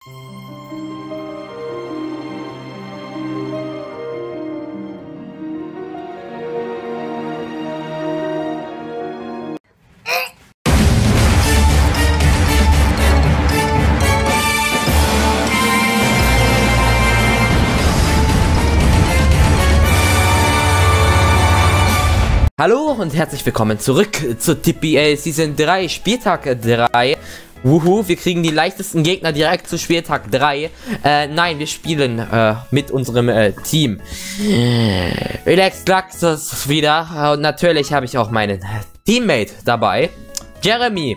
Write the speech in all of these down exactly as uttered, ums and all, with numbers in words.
Hallo und herzlich willkommen zurück zur T P L Season drei, Spieltag drei. Wuhu, wir kriegen die leichtesten Gegner direkt zu Spieltag drei. Äh, nein, wir spielen äh, mit unserem äh, Team. Relax Laxus wieder. Und natürlich habe ich auch meinen Teammate dabei. Jeremy.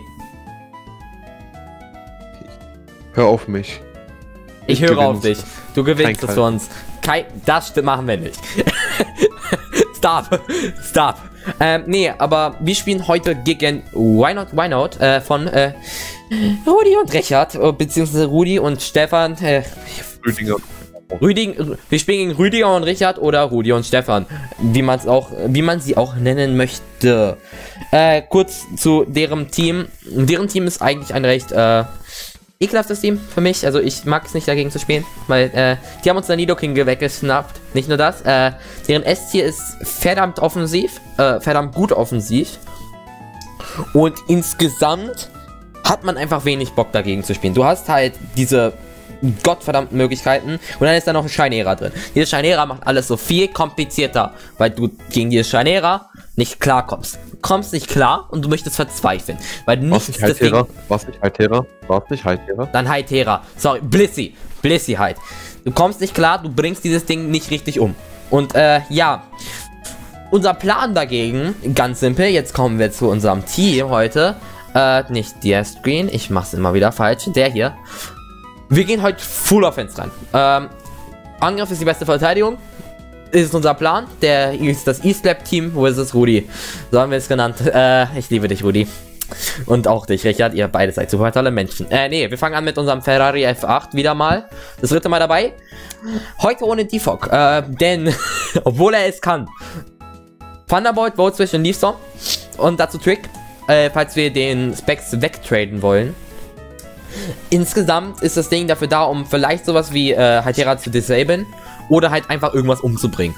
Hör auf mich. Ich, ich höre auf dich. Du gewinnst es für uns. Kein, das machen wir nicht. Stop. Stop. Ähm, nee, aber wir spielen heute gegen Why Not, Why Not äh, von äh, Rudi und Richard, äh, beziehungsweise Rudi und Stefan. Äh, Rüdiger. Rüdiger. Wir spielen gegen Rüdiger und Richard oder Rudi und Stefan, wie man es auch, wie man sie auch nennen möchte. Äh, kurz zu deren Team. Deren Team ist eigentlich ein recht äh, ekelhaftes Team für mich. Also ich mag es nicht, dagegen zu spielen, weil äh, die haben uns der Nidoking weggeschnappt. Nicht nur das, äh, deren S-Tier ist verdammt offensiv, äh, verdammt gut offensiv. Und insgesamt hat man einfach wenig Bock, dagegen zu spielen. Du hast halt diese gottverdammten Möglichkeiten und dann ist da noch ein Scheinera drin. Diese Scheinera macht alles so viel komplizierter, weil du gegen diese Scheinera nicht klarkommst. Du kommst nicht klar und du möchtest verzweifeln, weil du nicht das Ding... Was nicht Hytera? Was nicht Hytera? Dann Hytera. Sorry, Blissey. Blissey halt. Du kommst nicht klar, du bringst dieses Ding nicht richtig um. Und äh, ja. Unser Plan dagegen, ganz simpel, jetzt kommen wir zu unserem Team heute. Äh, nicht der Screen, ich mach's immer wieder falsch, der hier. Wir gehen heute Full Offense ran. Ähm, Angriff ist die beste Verteidigung. Ist unser Plan. Der ist das E-Slap-Team. Wo ist es, Rudi? So haben wir es genannt. Äh, ich liebe dich, Rudi. Und auch dich, Richard. Ihr beide seid super tolle Menschen. Äh, nee, wir fangen an mit unserem Ferrari F acht wieder mal. Das dritte Mal dabei. Heute ohne Defog. Äh, denn, obwohl er es kann. Thunderbolt, Volt Switch und Leaf Storm. Und dazu Trick. Äh, falls wir den Specs wegtraden wollen. Insgesamt ist das Ding dafür da, um vielleicht sowas wie äh, Hytera zu disablen oder halt einfach irgendwas umzubringen.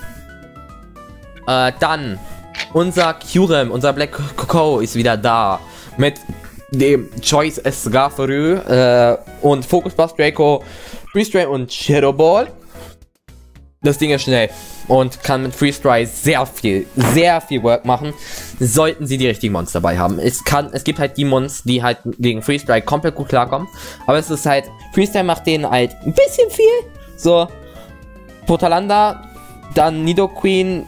Äh, dann unser Kyurem, unser Black Coco ist wieder da mit dem Choice Scarferu äh, und Focus Blast Draco, Freeze Ray und Shadow Ball. Das Ding ist schnell und kann mit Freeze Dry sehr viel, sehr viel Work machen, sollten sie die richtigen Monster dabei haben. Es kann, es gibt halt die Monster, die halt gegen Freeze Dry komplett gut klarkommen, aber es ist halt, Freeze Dry macht denen halt ein bisschen viel, so, Potalanda, dann Nidoqueen,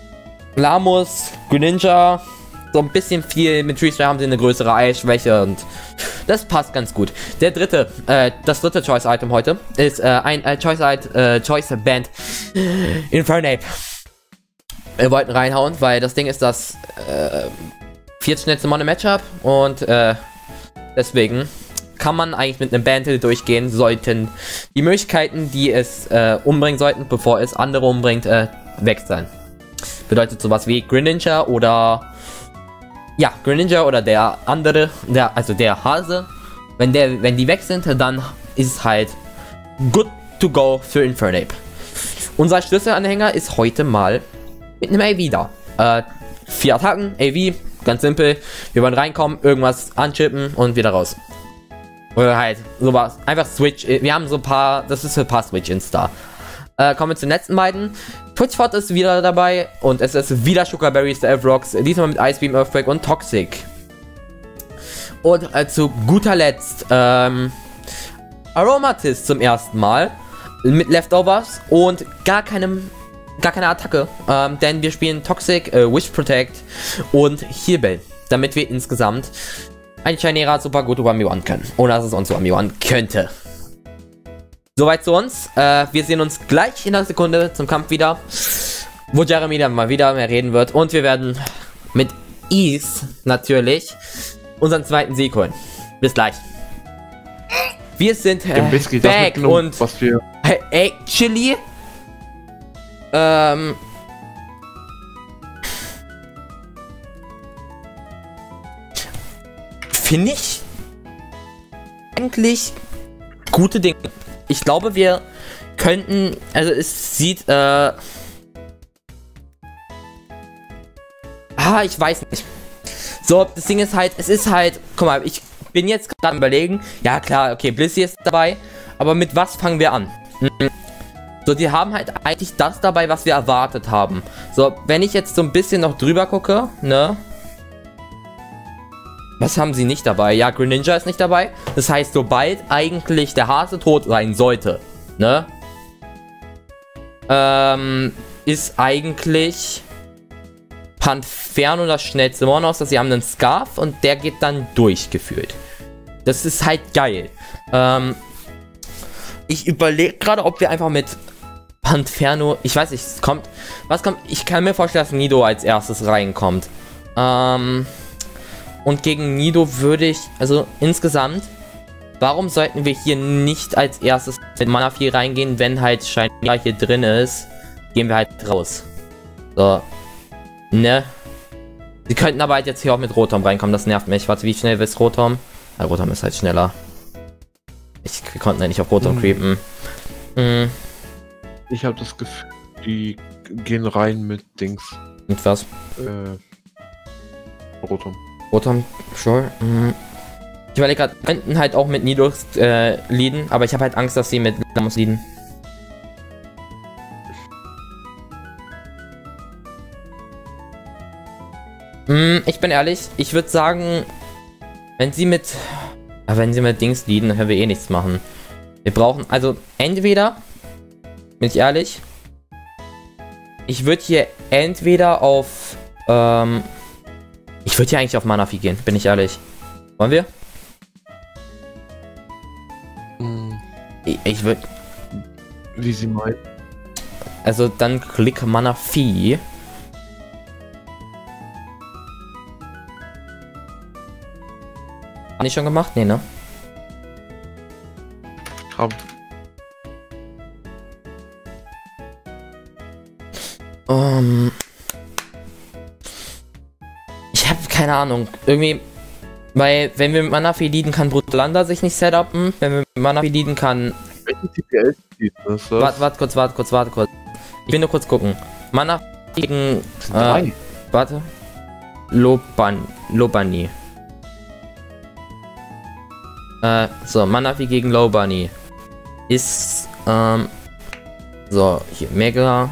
Lamus, Greninja, so ein bisschen viel, mit Freeze Dry haben sie eine größere Eisschwäche und das passt ganz gut. Der dritte, äh, das dritte Choice-Item heute ist äh, ein äh, Choice-Item, äh, Choice-Band Infernape. Wir wollten reinhauen, weil das Ding ist das äh, viertschnellste Mon im Matchup und äh, deswegen kann man eigentlich mit einem Bandhill durchgehen, sollten die Möglichkeiten, die es äh, umbringen sollten, bevor es andere umbringt, äh, weg sein. Bedeutet sowas wie Greninja oder ja, Greninja oder der andere, der, also der Hase, wenn der, wenn die weg sind, dann ist es halt good to go für Infernape. Unser Schlüsselanhänger ist heute mal mit einem A V da. Äh, vier Attacken, A V, ganz simpel. Wir wollen reinkommen, irgendwas anchippen und wieder raus. Oder halt sowas, einfach Switch. Wir haben so ein paar, das ist für ein paar Switch-Ins da. Äh, kommen wir zu den letzten beiden. Twitchfort ist wieder dabei und es ist wieder Sugar Berries, der F-Rocks, diesmal mit Ice Beam, Earthquake und Toxic. Und äh, zu guter Letzt ähm, Aromatisse zum ersten Mal mit Leftovers und gar keinem, gar keine Attacke, ähm, denn wir spielen Toxic, äh, Wish Protect und Heal, damit wir insgesamt ein Scheinera super gut one v one können, ohne dass es uns one v one könnte. Soweit zu uns. Äh, wir sehen uns gleich in einer Sekunde zum Kampf wieder, wo Jeremy dann mal wieder mehr reden wird. Und wir werden mit Ease natürlich unseren zweiten Sieg holen. Bis gleich. Wir sind äh, back und was wir äh, actually ähm, finde ich eigentlich gute Dinge. Ich glaube, wir könnten, also es sieht, äh, ah, ich weiß nicht. So, das Ding ist halt, es ist halt, guck mal, ich bin jetzt gerade am Überlegen, ja klar, okay, Blissey ist dabei, aber mit was fangen wir an? Hm. So, die haben halt eigentlich das dabei, was wir erwartet haben. So, wenn ich jetzt so ein bisschen noch drüber gucke, ne? Was haben sie nicht dabei? Ja, Greninja ist nicht dabei. Das heißt, sobald eigentlich der Hase tot sein sollte, ne? Ähm, ist eigentlich Panferno das schnellste Monos, dass sie haben einen Scarf und der geht dann durchgeführt. Das ist halt geil. Ähm, ich überlege gerade, ob wir einfach mit Panferno, ich weiß nicht, es kommt, was kommt, ich kann mir vorstellen, dass Nido als erstes reinkommt. Ähm, und gegen Nido würde ich, also insgesamt, warum sollten wir hier nicht als erstes mit Manaphy reingehen, wenn halt scheinbar hier drin ist, gehen wir halt raus. So, ne? Sie könnten aber halt jetzt hier auch mit Rotom reinkommen, das nervt mich. Warte, wie schnell ist Rotom? Ja, Rotom ist halt schneller. Ich, wir konnten ja nicht auf Rotom mhm. creepen. Mhm. Ich habe das Gefühl, die gehen rein mit Dings. Mit was? Äh, Rotom. Rotom, sure. Mhm. Ich überlege gerade, könnten halt auch mit Nido äh, leaden, aber ich habe halt Angst, dass sie mit Lamus leaden. Mhm, ich bin ehrlich, ich würde sagen, wenn sie mit, wenn sie mit Dings leaden, dann können wir eh nichts machen. Wir brauchen, also entweder, bin ich ehrlich, ich würde hier entweder auf, ähm, ich würde hier eigentlich auf Manaphy gehen, bin ich ehrlich. Wollen wir? Hm. Ich, ich würde... Wie sie meinen. Also dann klick Manaphy. Haben die schon gemacht? Nee, ne? Hab. Um, ich habe keine Ahnung. Irgendwie, weil wenn wir mit Manaphy leaden, kann Brutalanda sich nicht setupen. Wenn wir mit Manaphy leaden, kann... Welchen T P L-Speed ist das? Warte, warte kurz, warte kurz, warte kurz. Ich will nur kurz gucken. Manaphy gegen... Äh, warte. Loban, Lobani. Äh, so, Manaphy gegen Lobani. Ist, ähm... So, hier, Mega...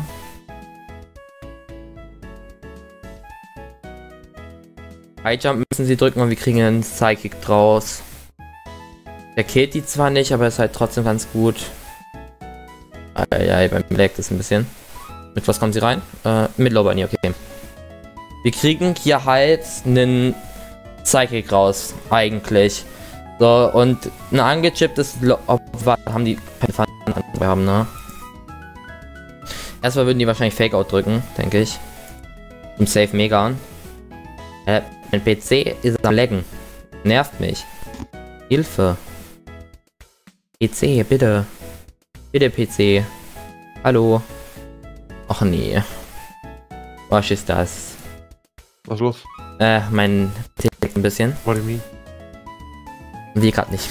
High Jump müssen sie drücken und wir kriegen einen Psychic draus. Der killt die zwar nicht, aber ist halt trotzdem ganz gut. Ja, ja, beim leckt es ein bisschen. Mit was kommen sie rein? Äh, mit Lobani, okay. Wir kriegen hier halt einen Psychic raus, eigentlich. So, und ein angechipptes Lo oh, haben die keine haben, ne? Erstmal würden die wahrscheinlich Fake Out drücken, denke ich. Im Safe Mega an. Äh, mein P C ist am Laggen. Nervt mich. Hilfe. P C, bitte. Bitte, P C. Hallo. Och nee. Was ist das? Was los? Äh, mein P C leckt ein bisschen. What do you mean? Wie gerade nicht.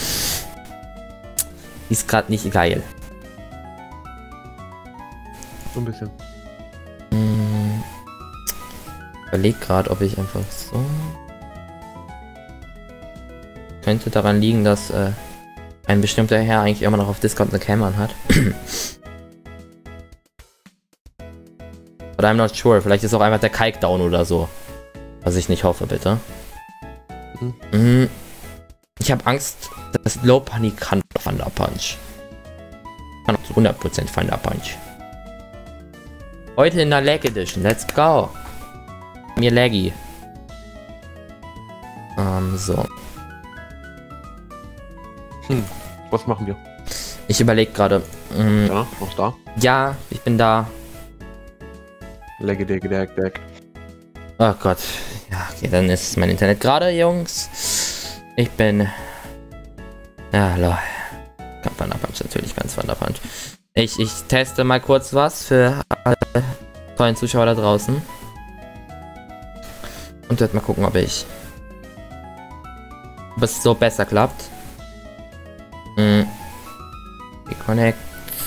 Ist gerade nicht geil. So ein bisschen. Hm. Überleg gerade, ob ich einfach so... Könnte daran liegen, dass äh, ein bestimmter Herr eigentlich immer noch auf Discord eine Cam an hat. But I'm not sure. Vielleicht ist auch einfach der Kike down oder so. Was ich nicht hoffe, bitte. Mhm. Mhm. Ich habe Angst, dass Lobani kann Thunder Punch. Kann auch zu hundert Prozent Thunder Punch. Heute in der Lag Edition. Let's go. Mir laggy. Ähm, so. Hm, was machen wir? Ich überlege gerade. Ähm, ja, noch da? Ja, ich bin da. Legge, legge, legge, legge. Oh Gott. Ja, okay, dann ist mein Internet gerade, Jungs. Ich bin... Ja, lol. Thunder Punch, natürlich ganz Thunder Punch. Ich, ich teste mal kurz was für alle tollen Zuschauer da draußen. Und werde mal gucken, ob ich... Ob es so besser klappt. Hm. Connect.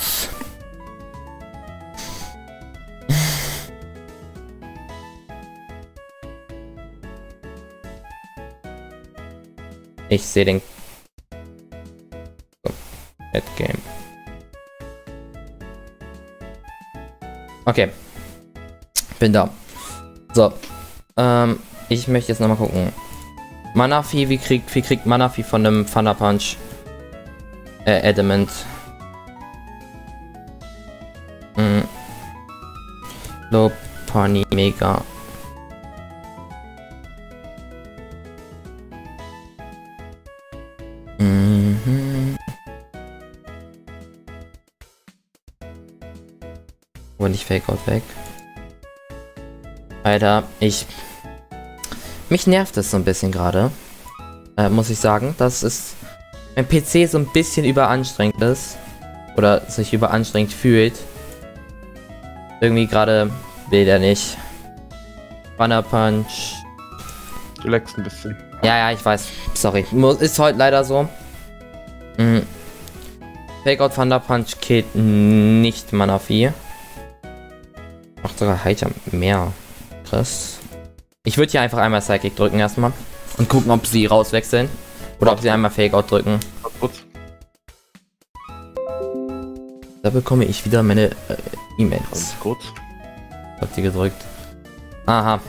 Ich sehe den Ad Game. Okay. Bin da. So. Ähm, ich möchte jetzt nochmal gucken. Manaphy, wie kriegt, wie kriegt Manaphy von einem Thunder Punch? Äh, Adamant. Mhm. Lopunny Mega. Mhm. Und ich Fake Out weg. Alter, ich... Mich nervt das so ein bisschen gerade. Äh, muss ich sagen. Das ist... Mein P C so ein bisschen überanstrengend ist. Oder sich überanstrengend fühlt. Irgendwie gerade will der nicht. Thunder Punch. Du leckst ein bisschen. Ja, ja, ich weiß. Sorry. Ist heute leider so. Mhm. Fake Out Thunder Punch killt nicht Manaphy. Macht sogar Heicher mehr. Krass. Ich würde hier einfach einmal Psychic drücken erstmal. Und gucken, ob sie rauswechseln. Oder ob sie einmal Fake Out drücken. Da bekomme ich wieder meine äh, E-Mails. Kurz. Ich hab die gedrückt. Aha.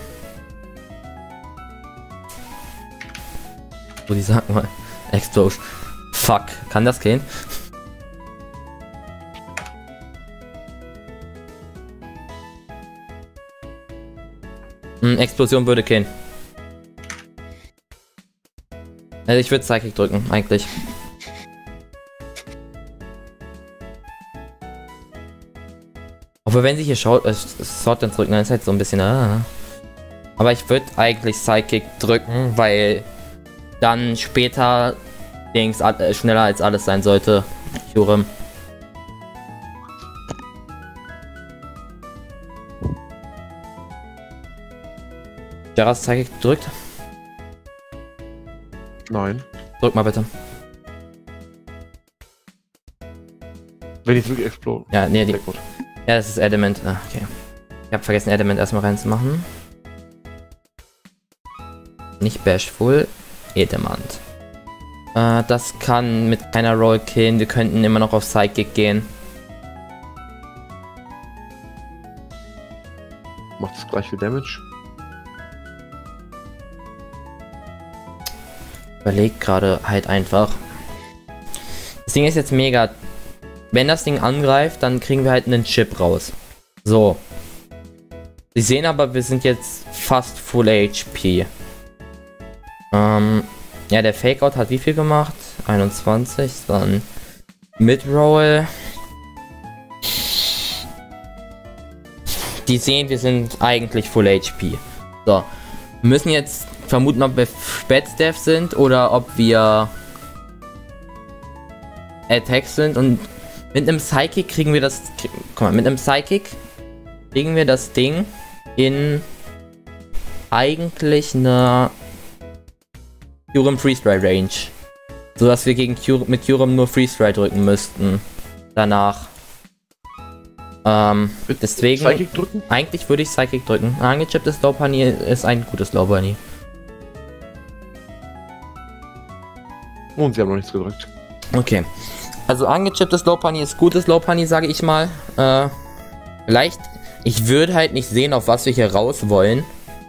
Wo die sagen mal. Explosion. Fuck. Kann das gehen? Hm, Explosion würde gehen. Also ich würde Psychic drücken, eigentlich. Obwohl, wenn sie hier schaut, äh, Sword dann drücken, dann ist halt so ein bisschen... Ah. Aber ich würde eigentlich Psychic drücken, weil dann später Dings äh, schneller als alles sein sollte. Kyurem. Jaras Psychic drückt. Nein. Drück mal bitte. Wenn ich wirklich explode. Ja, nee, die... Ja, das ist Adamant. Ah, okay. Ich habe vergessen, Adamant erstmal reinzumachen. Nicht Bashful. Adamant. Äh, das kann mit keiner Roll killen. Wir könnten immer noch auf Psychic gehen. Macht es gleich viel Damage. Überleg gerade halt einfach. Das Ding ist jetzt mega. Wenn das Ding angreift, dann kriegen wir halt einen Chip raus. So. Sie sehen aber, wir sind jetzt fast Full H P. Ähm, ja, der Fake-Out hat wie viel gemacht? einundzwanzig, dann Mid-Roll. Die sehen, wir sind eigentlich Full H P. So. Wir müssen jetzt vermuten, ob wir Spätstaff sind oder ob wir Attacks sind, und mit einem Psychic kriegen wir das. Guck mal, mit einem Psychic kriegen wir das Ding in eigentlich eine Kyurem Freeze-Dry Range. So dass wir gegen Kyurem, mit Kyurem nur Freeze-Dry drücken müssten. Danach. Ähm, deswegen. Psychic drücken? Eigentlich würde ich Psychic drücken. Ein angechipptes Lopunny ist ein gutes Lopunny. Und sie haben noch nichts gedrückt. Okay. Also angechipptes Lopunny ist gutes Lopunny, sage ich mal. Äh, vielleicht. Ich würde halt nicht sehen, auf was wir hier raus wollen.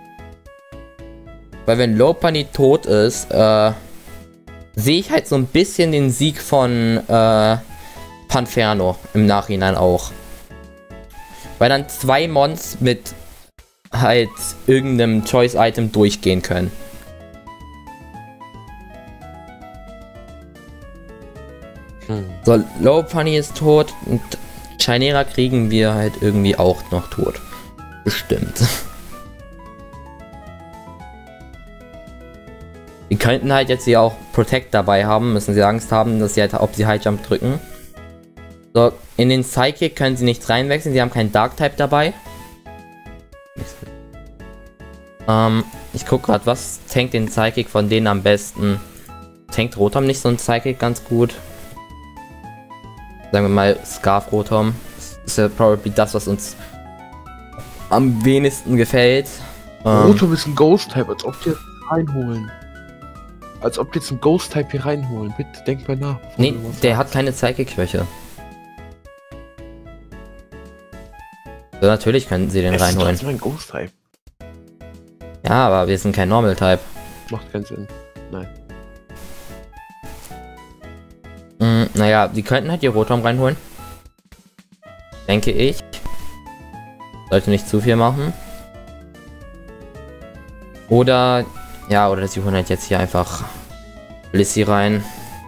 Weil wenn Lopunny tot ist, äh, sehe ich halt so ein bisschen den Sieg von äh, Panferno im Nachhinein auch. Weil dann zwei Mons mit halt irgendeinem Choice-Item durchgehen können. Hm. So, Lopunny ist tot und Chimera kriegen wir halt irgendwie auch noch tot. Bestimmt. Wir könnten halt jetzt hier auch Protect dabei haben, müssen sie Angst haben, dass sie halt, ob sie High Jump drücken. So, in den Psychic können sie nicht reinwechseln, sie haben keinen Dark-Type dabei. Ähm, ich guck gerade, was tankt den Psychic von denen am besten. Tankt Rotom nicht so ein Psychic ganz gut? sagen wir mal, Scarf Rotom. Das ist ja probably das, was uns am wenigsten gefällt. Rotom ähm, ist ein Ghost-Type, als ob die jetzt reinholen. Als ob die jetzt einen Ghost-Type hier reinholen. Bitte denk mal nach. Nee, der hat keine Psychic-Schwäche. So, natürlich können sie den es reinholen. Das ist ein Ghost-Type. Ja, aber wir sind kein Normal-Type. Macht keinen Sinn. Nein. Mm, naja, die könnten halt ihr Rotom reinholen. Denke ich. Sollte nicht zu viel machen. Oder, ja, oder sie holen halt jetzt hier einfach Blissey rein.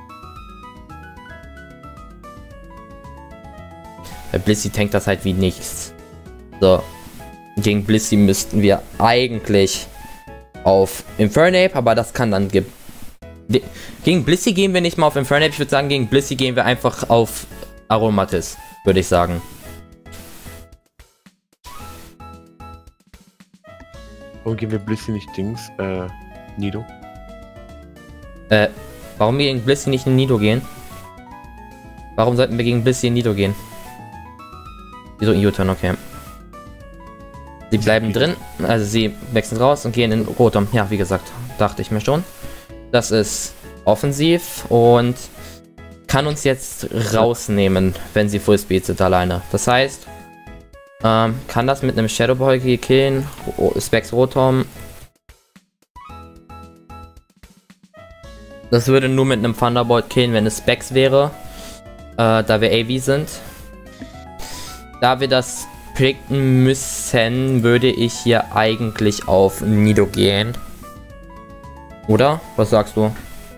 Bei Blissey tankt das halt wie nichts. So. Gegen Blissey müssten wir eigentlich auf Infernape, aber das kann dann... Ge gegen Blissey gehen wir nicht mal auf Infernape. Ich würde sagen, gegen Blissey gehen wir einfach auf Aromatis, würde ich sagen. Warum gehen wir Blissey nicht Dings, äh, Nido? Äh, warum wir gegen Blissey nicht in Nido gehen? Warum sollten wir gegen Blissey in Nido gehen? Wieso in U-Turn, okay. Sie bleiben drin, also sie wechseln raus und gehen in Rotom. Ja, wie gesagt, dachte ich mir schon. Das ist offensiv und kann uns jetzt rausnehmen, wenn sie Fullspeed sind alleine. Das heißt, ähm, kann das mit einem Shadow Ball killen, Specs Rotom. Das würde nur mit einem Thunderbolt killen, wenn es Specs wäre, äh, da wir A V sind. Da wir das predikten müssen, würde ich hier eigentlich auf Nido gehen. Oder? Was sagst du?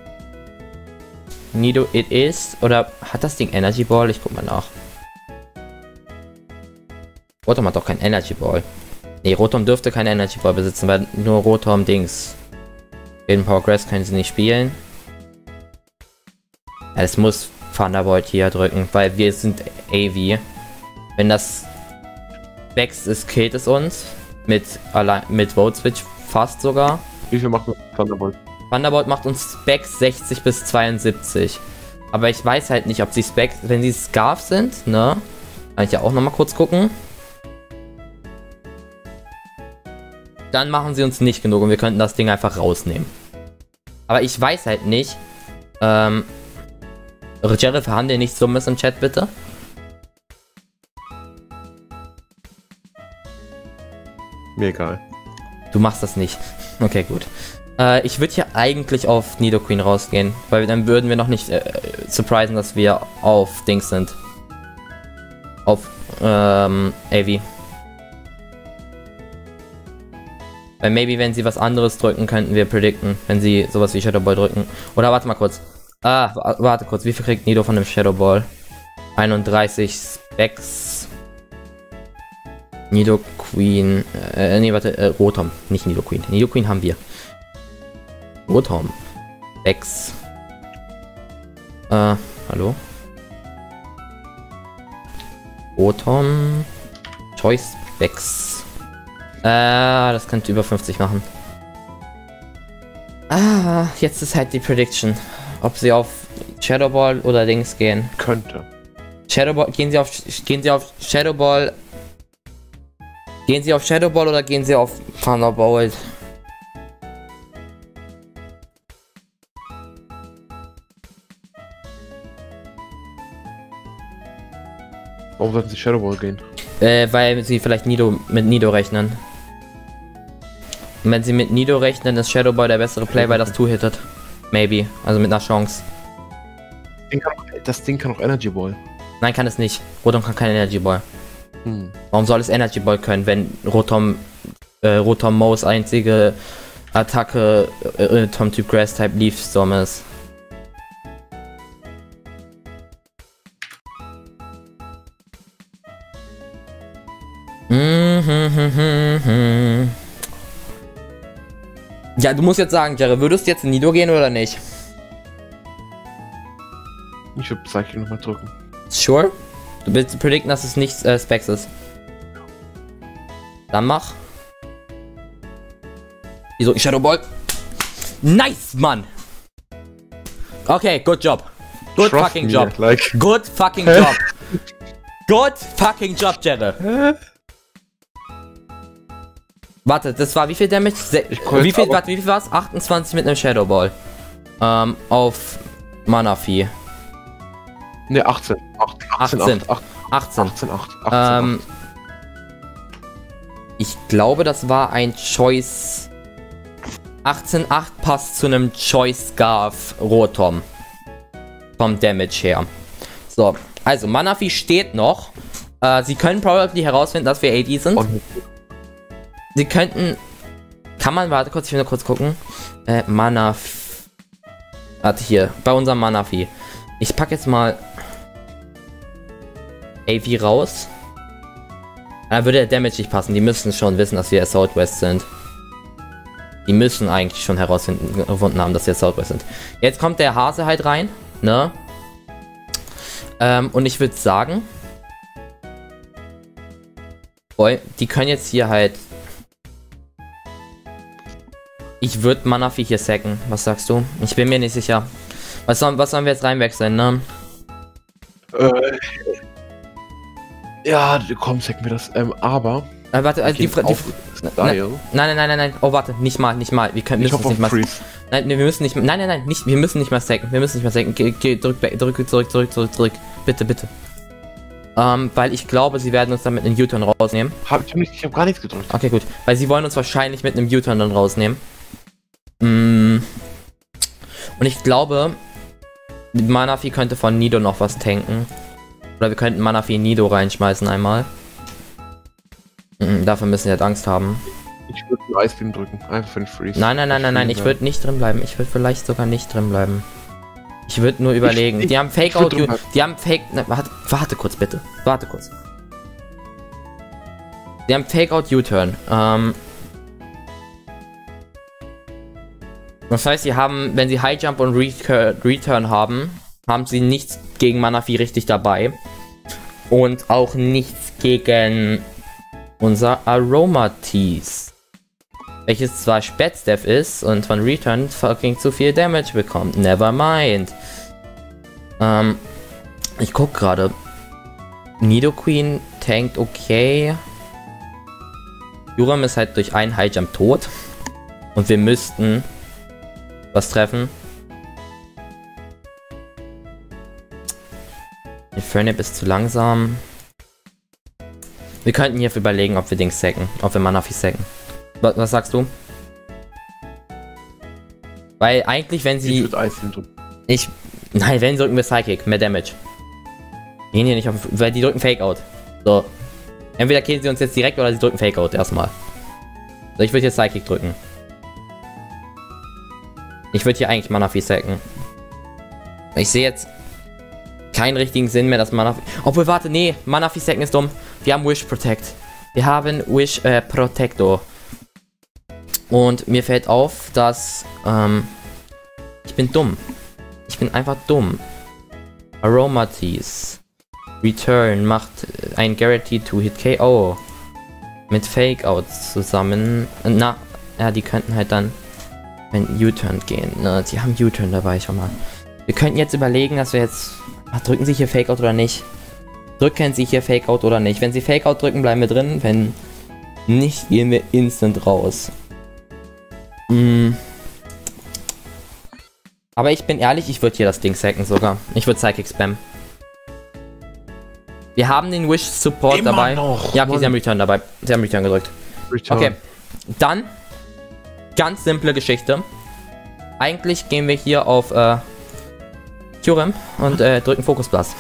Nido it is? Oder hat das Ding Energy Ball? Ich guck mal nach. Rotom hat doch kein Energy Ball. Ne, Rotom dürfte kein Energy Ball besitzen, weil nur Rotom Dings. In Progress können sie nicht spielen. Ja, es muss Thunderbolt hier drücken, weil wir sind A V. Wenn das Specs ist, killt es uns. Mit, allein, mit Vote Switch fast sogar. Wie viel macht Thunderbolt? Thunderbolt macht uns Specs sechzig bis zweiundsiebzig. Aber ich weiß halt nicht, ob sie Specs, wenn sie Scarf sind, ne? Kann ich ja auch nochmal kurz gucken. Dann machen sie uns nicht genug und wir könnten das Ding einfach rausnehmen. Aber ich weiß halt nicht. Ähm. Jerry, verhandle nicht Summes im Chat, bitte. Mir egal. Du machst das nicht. Okay, gut. Äh, ich würde hier eigentlich auf Nidoqueen rausgehen, weil dann würden wir noch nicht äh, surprisen, dass wir auf Dings sind. Auf ähm, A V. Weil maybe, wenn sie was anderes drücken, könnten wir predikten, wenn sie sowas wie Shadow Ball drücken. Oder warte mal kurz. Ah, warte kurz. Wie viel kriegt Nido von dem Shadow Ball? einunddreißig Specs. Nidoqueen. Äh, nee, warte. Äh, Rotom. Nicht Nidoqueen. Nidoqueen haben wir. Rotom. Specs. Äh, hallo? Rotom. Choice Specs. Äh, das könnte über fünfzig machen. Ah, jetzt ist halt die Prediction. Ob sie auf Shadow Ball oder Dings gehen. Könnte. Shadow Ball, gehen sie auf, gehen sie auf Shadow Ball. Gehen sie auf Shadow Ball oder gehen sie auf Thunderbolt? Warum sollten sie Shadow Ball gehen? Äh, weil sie vielleicht Nido mit Nido rechnen. Und wenn sie mit Nido rechnen, ist Shadow Ball der bessere Play, weil das two-hittet. Maybe. Also mit einer Chance. Das Ding kann auch Energy Ball. Nein, kann es nicht. Rotom kann kein Energy Ball. Hm. Warum soll es Energy Ball können, wenn Rotom äh, Rotom Mo's einzige Attacke äh, vom Typ Grass Type Leaf Storm ist? Ja, du musst jetzt sagen, Jerry, würdest du jetzt in Nido gehen oder nicht? Ich würde Psyche nochmal drücken. Sure? Du willst predikten, dass es nicht äh, Specs ist. Dann mach. Wieso? Shadow Ball. Nice, Mann! Okay, good job. Good Trust fucking me, job. like. Good fucking job. Good fucking job, Jerry. Warte, das war wie viel Damage? Se wie viel, warte, wie viel war's? achtundzwanzig mit einem Shadow Ball. Ähm, auf Manaphy. Ne, achtzehn. achtzehn. achtzehn. achtzehn. achtzehn. achtzehn. Ähm, ich glaube, das war ein Choice. achtzehn Komma acht passt zu einem Choice Scarf Rotom. Vom Damage her. So, also Manaphy steht noch. Äh, sie können probably herausfinden, dass wir A D sind. Und Sie könnten. Kann man, warte kurz, ich will nur kurz gucken. Äh, Manaphy. Warte hier, bei unserem Manaphy. Ich packe jetzt mal A V raus. Da würde der Damage nicht passen. Die müssen schon wissen, dass wir Assault West sind. Die müssen eigentlich schon herausgefunden haben, dass wir Assault West sind. Jetzt kommt der Hase halt rein, ne? Ähm, und ich würde sagen, boy, die können jetzt hier halt. Ich würde Manaphy hier sacken. Was sagst du? Ich bin mir nicht sicher. Was sollen, was sollen wir jetzt reinwechseln, ne? Äh, ja, komm, sag mir das. Ähm, aber. Äh, warte, also die, die, die Style. Nein, nein, nein, nein, nein. Oh, warte, nicht mal, nicht mal. Wir können Ich müssen hoffe nicht mal. Freeze. Nein, nee, wir müssen nicht. Nein, nein, nein, nicht. Wir müssen nicht mal sacken. Wir müssen nicht mal sacken. Geh, geh, drück, drück, zurück, zurück, zurück, zurück. Bitte, bitte. Ähm, weil ich glaube, sie werden uns dann mit einem U-Turn rausnehmen. Hab, ich hab, nicht, ich hab gar nichts gedrückt. Okay, gut. Weil sie wollen uns wahrscheinlich mit einem U-Turn dann rausnehmen. Mm. Und ich glaube, Manaphy könnte von Nido noch was tanken. Oder wir könnten Manaphy in Nido reinschmeißen einmal. Mm, dafür müssen wir halt Angst haben. Ich würde einen Eisbeam drücken, einfach für den Freeze. Nein, nein, nein, nein, nein, ich würde nicht drin bleiben. Ich würde vielleicht sogar nicht drin bleiben. Ich würde nur überlegen. Ich, ich, die haben Fake Out. Die haben Fake. Ne, warte, warte kurz bitte. Warte kurz. Die haben Fake Out U-Turn. Ähm. Das heißt, sie haben, wenn sie High Jump und Recur Return haben, haben sie nichts gegen Manaphy richtig dabei. Und auch nichts gegen unser Aromatisse. Welches zwar Spätstep ist und von Return fucking zu viel Damage bekommt. Never mind. Ähm, ich guck gerade. Nidoqueen tankt okay. Juram ist halt durch einen High Jump tot. Und wir müssten was treffen. Infernape ist zu langsam. Wir könnten hier überlegen, ob wir Dings sacken. Ob wir Manaphy sacken. Was, was sagst du? Weil eigentlich, wenn sie... Ich würde Eisbeam drücken. Ich... Nein, wenn drücken wir Psychic. Mehr Damage. Wir gehen hier nicht auf... Weil die drücken Fake Out. So. Entweder killen sie uns jetzt direkt oder sie drücken Fake Out erstmal. So, ich würde jetzt Psychic drücken. Ich würde hier eigentlich Manaphy sacken. Ich sehe jetzt keinen richtigen Sinn mehr, dass Manaphy... Obwohl, warte, nee. Manaphy sacken ist dumm. Wir haben Wish Protect. Wir haben Wish äh, Protector. Und mir fällt auf, dass... Ähm, ich bin dumm. Ich bin einfach dumm. Aromatisse. Return macht ein Guaranteed to Hit K O. Mit Fake Outs zusammen. Na, ja, die könnten halt dann in U-Turn gehen. Ne? Die haben U-Turn dabei schon mal. Wir könnten jetzt überlegen, dass wir jetzt... Ach, drücken sie hier Fake Out oder nicht? Drücken sie hier Fake Out oder nicht? Wenn sie Fake Out drücken, bleiben wir drin. Wenn nicht, gehen wir instant raus. Mm. Aber ich bin ehrlich, ich würde hier das Ding sacken sogar. Ich würde Psychic spammen. Wir haben den Wish Support Immer dabei. noch, Ja, okay, Mann. sie haben Return dabei. Sie haben Return gedrückt. Return. Okay, dann ganz simple Geschichte. Eigentlich gehen wir hier auf äh, Kyurem und äh, drücken Focus Blast.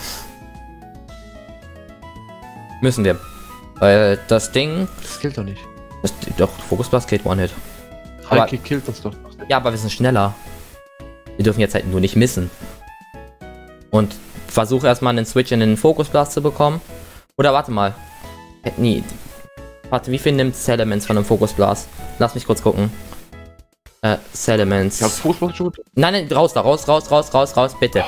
Müssen wir. Weil das Ding... Das killt doch nicht. Das, doch, Focus Blast killt One-Hit. Aber- Heike killt das doch. Ja, aber wir sind schneller. Wir dürfen jetzt halt nur nicht missen. Und versuche erstmal einen Switch in den Focus Blast zu bekommen. Oder warte mal. Äh, Nee. Warte, wie viel nimmt Salamence von einem Focus Blast? Lass mich kurz gucken. Äh, Salamence. Ich hab Fußball schon. Nein, nein, raus da, raus, raus, raus, raus, raus, bitte.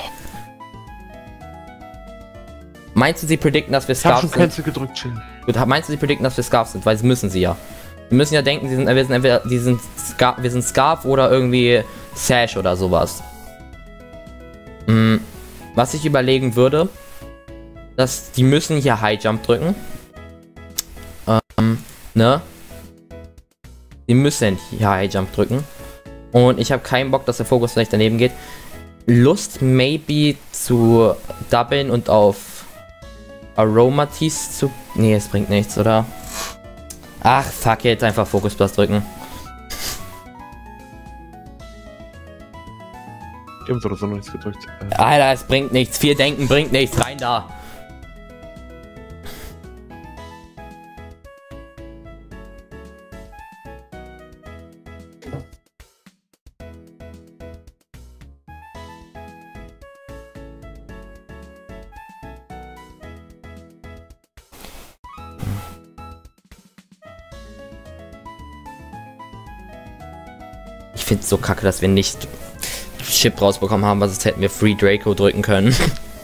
Meinst du, sie predikten, dass wir Ich hab Scarf schon sind? Cancel gedrückt, chill. Gut, meinst du, sie predikten, dass wir Scarf sind? Weil sie müssen sie ja. Wir müssen ja denken, sie sind, wir sind entweder die sind Scarf, wir sind Scarf oder irgendwie Sash oder sowas. Mm. was ich überlegen würde, dass die müssen hier High Jump drücken. Ähm, ne? Die müssen hier High Jump drücken. Und ich habe keinen Bock, dass der Fokus vielleicht daneben geht. Lust, maybe zu doublen und auf Aromatisse zu... Nee, es bringt nichts, oder? Ach, fuck it, einfach Focus Plus drücken. Die haben so noch nichts gedrückt. Äh. Alter, es bringt nichts. Viel Denken bringt nichts. Rein da. Ich finde es so kacke, dass wir nicht Chip rausbekommen haben, was es hätten wir Free Draco drücken können.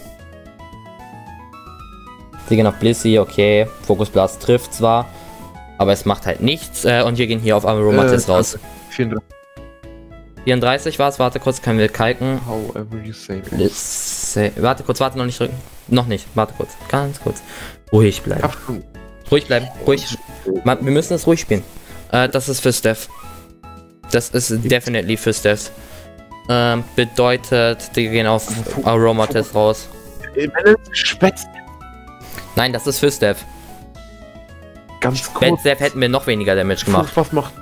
Sie gehen auf Blissey, okay. Focus Blast trifft zwar, aber es macht halt nichts. Äh, und wir gehen hier auf Aromatisse äh, raus. vierunddreißig. vierunddreißig war es, warte kurz, können wir kalken. However you say. say. Warte kurz, warte, noch nicht drücken. Noch nicht, warte kurz, ganz kurz. Ruhig bleiben. Ruhig bleiben, ruhig. Man, wir müssen es ruhig spielen. Äh, das ist für Steph. Das ist definitely für Steph. Ähm, bedeutet, die gehen auf Aromatisse raus. Nein, das ist für Steph. Ganz kurz. Steph hätten wir noch weniger Damage gemacht. Was macht?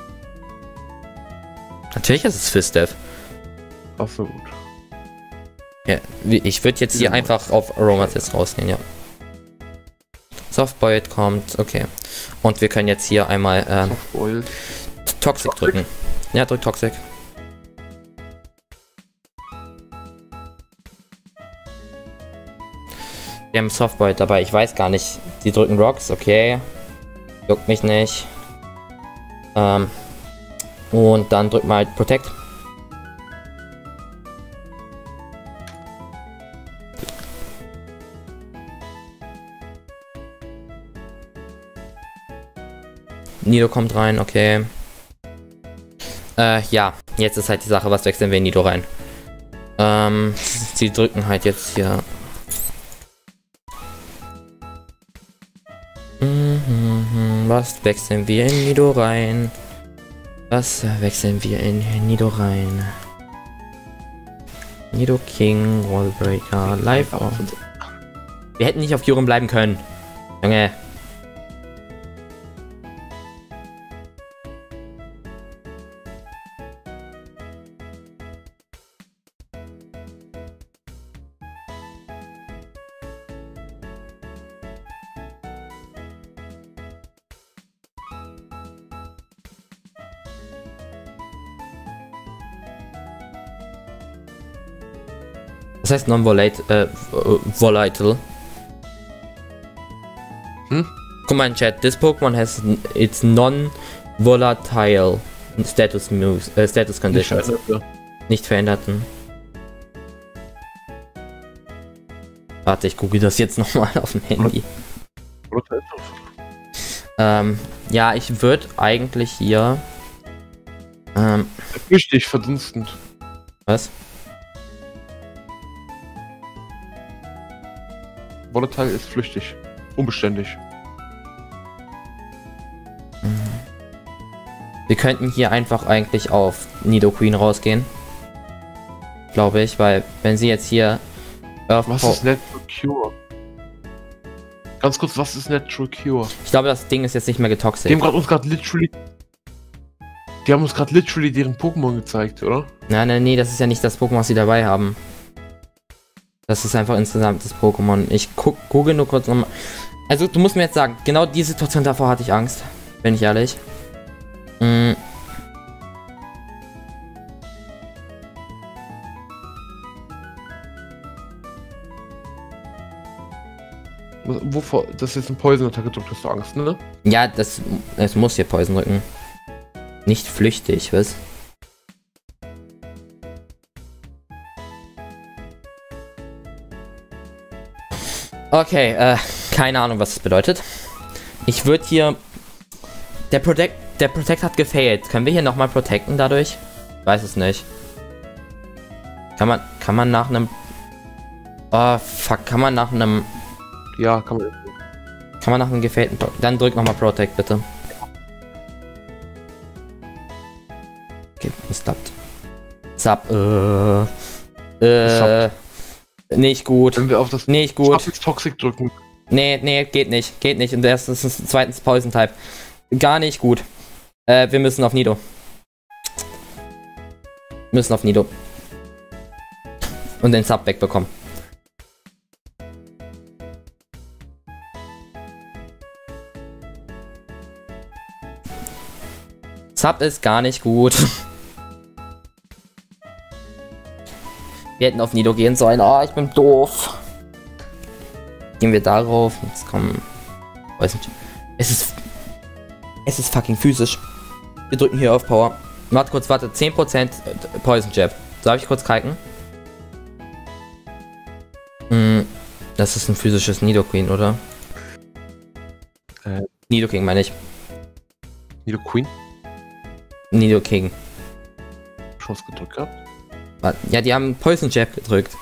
Natürlich ist es für Steph. Ach so, gut. Ja, ich würde jetzt hier ja. einfach auf Aromatisse rausgehen, ja. Softboiled kommt, okay. Und wir können jetzt hier einmal ähm, Toxic, Toxic drücken. Ja, drück Toxic. Wir haben Softboiled dabei, ich weiß gar nicht. Die drücken Rocks, okay. Juckt mich nicht. Ähm. Und dann drücken wir halt Protect. Nido kommt rein, okay. Äh, ja, jetzt ist halt die Sache, was wechseln wir in Nido rein? Ähm, sie drücken halt jetzt hier. Mhm, was wechseln wir in Nido rein? Was wechseln wir in Nido rein? Nido King, Wallbreaker, Live auf. Wir hätten nicht auf Kyurem bleiben können. Junge. Das heißt non-volatile. Äh, volatile. Hm? Guck mal in Chat. This Pokémon has its non-volatile status moves, äh, status conditions. Nicht, ja. Nicht veränderten. Warte, ich google das jetzt nochmal auf dem Handy. ähm, ja, ich würde eigentlich hier. Ähm. Richtig verdunstend. Was? Volatile ist flüchtig. Unbeständig. Wir könnten hier einfach eigentlich auf Nidoqueen rausgehen. Glaube ich, weil wenn sie jetzt hier... Was ist Natural Cure? Ganz kurz, was ist Natural Cure? Ich glaube, das Ding ist jetzt nicht mehr getoxic. Die haben grad uns gerade literally... Die haben uns gerade literally deren Pokémon gezeigt, oder? Nein, nein, nee, das ist ja nicht das Pokémon, was sie dabei haben. Das ist einfach insgesamt das Pokémon. Ich guck, google nur kurz nochmal. Also, du musst mir jetzt sagen, genau die Situation davor hatte ich Angst. Bin ich ehrlich. Mm. Wovor? Das ist jetzt ein Poison-Attack gedrückt, hast du Angst, ne? Ja, das, es muss hier Poison drücken. Nicht flüchtig, was? Okay, äh, keine Ahnung, was das bedeutet. Ich würde hier... Der Protect, der Protect hat gefailt. Können wir hier nochmal protecten dadurch? Weiß es nicht. Kann man, kann man nach einem... Oh, fuck. Kann man nach einem... Ja, kann man. Kann man nach einem gefällten... Pro Dann drück nochmal Protect, bitte. Okay, es klappt. Sub, äh... Äh... Nicht gut. Wenn wir auf das Nicht gut. Sub Toxic drücken. Nee, nee, geht nicht. Geht nicht. Und erstens, zweitens Poison Type. Gar nicht gut. Äh, wir müssen auf Nido. Müssen auf Nido. Und den Sub wegbekommen. Sub ist gar nicht gut. Wir hätten auf Nido gehen sollen. Ah, oh, ich bin doof. Gehen wir darauf. Jetzt kommen. Weiß nicht. Es ist. Es ist fucking physisch. Wir drücken hier auf Power. Warte kurz, warte. zehn Prozent Poison Jab. Darf ich kurz kalken? Hm, das ist ein physisches Nidoqueen, oder? Äh. Nidoking meine ich. Nidoqueen? Nidoking. Chance gedrückt gehabt? Ja, die haben Poison Jab gedrückt.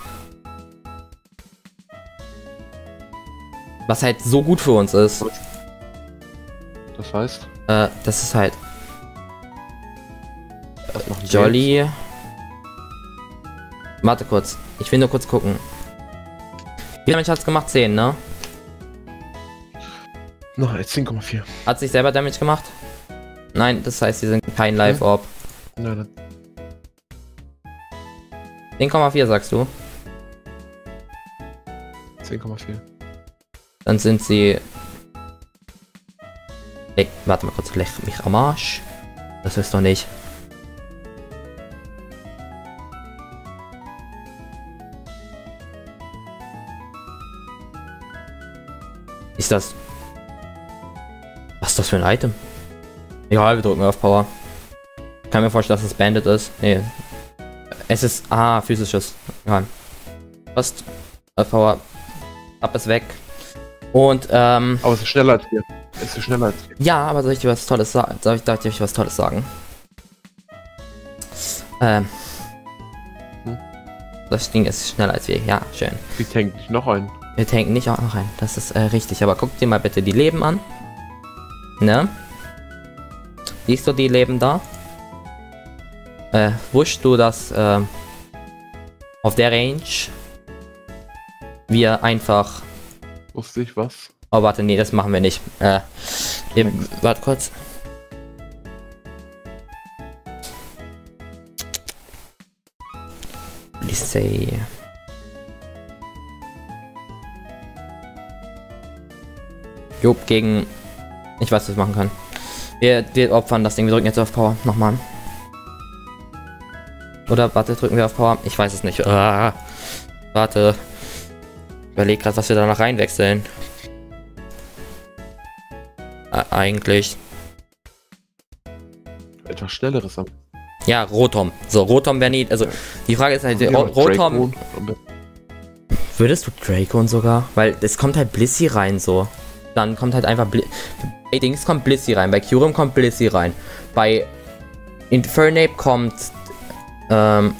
Was halt so gut für uns ist. Das heißt? Äh, das ist halt... Was macht Jolly... Warte kurz. Ich will nur kurz gucken. Wie viel Damage hat's gemacht? zehn, ne? Noch no, zehn Komma vier. Hat sich selber Damage gemacht? Nein, das heißt, sie sind kein Live-Orb. Nein, nein. zehn Komma vier sagst du? zehn Komma vier. Dann sind sie... Ey, warte mal kurz, leck mich am Arsch. Das ist doch nicht... Ist das... Was ist das für ein Item? Ja, wir drücken auf Power. Ich kann mir vorstellen, dass es Bandit ist. Nee. Es ist... Ah, physisches. Ja. Fast. Auf Power. Ab es weg. Und, ähm... Aber es ist schneller als wir. Es ist schneller als wir. Ja, aber soll ich dir was Tolles sagen? Soll ich, darf ich dir was Tolles sagen? Ähm... Hm? Das Ding ist schneller als wir. Ja, schön. Wie tankt nicht noch ein? Wir tanken nicht auch noch rein. Das ist äh, richtig. Aber guck dir mal bitte die Leben an. Ne? Siehst du die Leben da? Äh, wuschst du das äh, auf der Range? Wir einfach... Wusste ich was? Oh, warte, nee, das machen wir nicht. Äh, wir, warte kurz. Please say... Job gegen... Ich weiß, was wir machen können. Wir, wir opfern das Ding. Wir drücken jetzt auf Power. Nochmal. Oder, warte, drücken wir auf Power? Ich weiß es nicht. Ah, warte. Ich überleg gerade, was wir da noch reinwechseln. Äh, eigentlich. Etwas schnelleres am. Ja, Rotom. So, Rotom wäre nie... Also, die Frage ist halt... Ja, Rotom... Würdest du Draco sogar? Weil es kommt halt Blissey rein, so. Dann kommt halt einfach... Bli bei Dings kommt Blissey rein. Bei Kyurem kommt Blissey rein. Bei Infernape kommt... Ähm...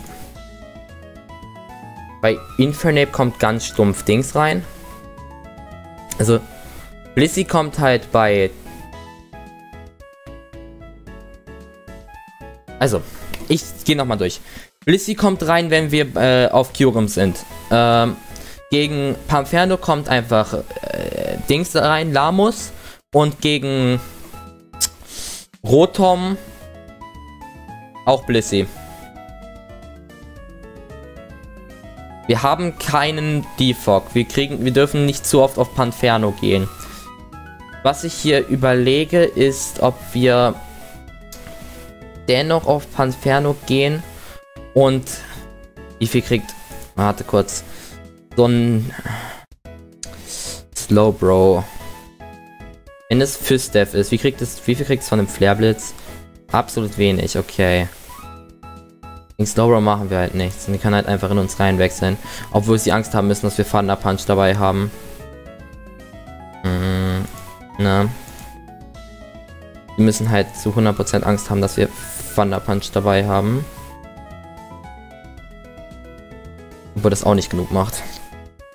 Bei Infernape kommt ganz stumpf Dings rein. Also... Blissey kommt halt bei... Also... Ich gehe nochmal durch. Blissey kommt rein, wenn wir äh, auf Kyurem sind. Ähm... Gegen Pamferno kommt einfach äh, Dings rein, Lamus. Und gegen Rotom auch Blissey. Wir haben keinen Defog. Wir kriegen, wir dürfen nicht zu oft auf Pamferno gehen. Was ich hier überlege, ist, ob wir dennoch auf Pamferno gehen und wie viel kriegt... Warte kurz. So ein Slowbro. Wenn es Füstef ist, wie kriegt es, wie viel kriegt es von dem Flareblitz? Absolut wenig, okay. Gegen Slowbro machen wir halt nichts. Und die kann halt einfach in uns reinwechseln. Obwohl sie Angst haben müssen, dass wir Thunder Punch dabei haben. Mhm. Ne. Die müssen halt zu hundert Prozent Angst haben, dass wir Thunder Punch dabei haben. Obwohl das auch nicht genug macht.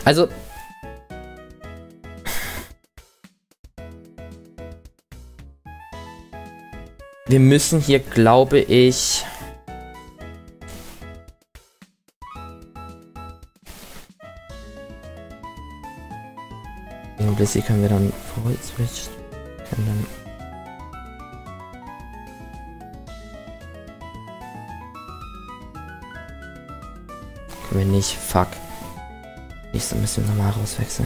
Also... Wir müssen hier, glaube ich... Den Blissey können wir dann forward switchen. Können dann... Können wir nicht. Fuck. Nächste müssen wir nochmal rauswechseln.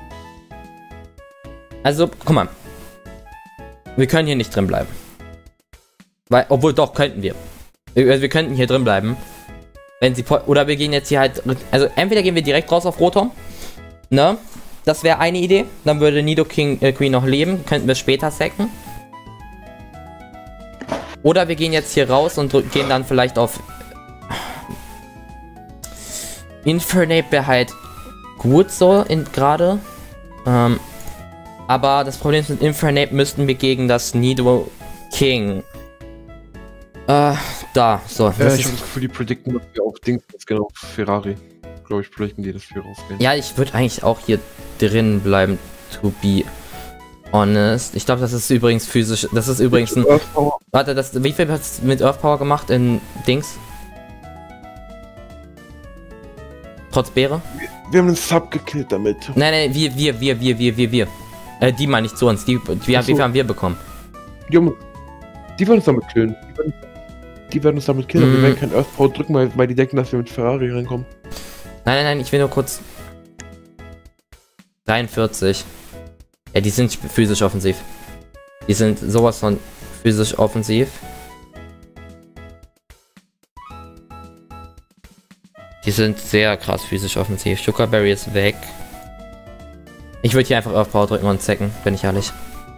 Also, guck mal. Wir können hier nicht drin bleiben. Weil, obwohl doch, könnten wir. Also wir könnten hier drin bleiben. Wenn sie... Oder wir gehen jetzt hier halt... Also entweder gehen wir direkt raus auf Rotom. Ne? Das wäre eine Idee. Dann würde Nidoking äh, Queen noch leben. Könnten wir später sacken. Oder wir gehen jetzt hier raus und gehen dann vielleicht auf... Infernape wäre halt gut so gerade. Ähm, aber das Problem ist, mit Infernape müssten wir gegen das Nidoking... Äh, da, so. Ja, ich habe das Gefühl, die predikten, dass wir auf Dings, genau, auf Ferrari. Glaube ich, predikten die, dass wir rausgehen. Ja, ich würde eigentlich auch hier drin bleiben, to be honest. Ich glaube, das ist übrigens physisch, das ist übrigens ein... Warte, das, wie viel hat es mit Earth Power gemacht in Dings? Trotz Beere? Wir, wir haben einen Sub gekillt damit. Nein, nein, wir, wir, wir, wir, wir, wir, wir. Äh, die meine ich zu uns, die, die, wie viel haben wir bekommen? Die, haben, die werden uns damit killen. Die werden, die werden uns damit killen, mm. aber wir werden kein Earth Power drücken, weil, weil die denken, dass wir mit Ferrari reinkommen. Nein, nein, nein, ich will nur kurz... dreiundvierzig. Ja, die sind physisch offensiv. Die sind sowas von physisch offensiv. Die sind sehr krass physisch offensiv. Sugarberry ist weg. Ich würde hier einfach Earth Power drücken und zacken, bin ich ehrlich.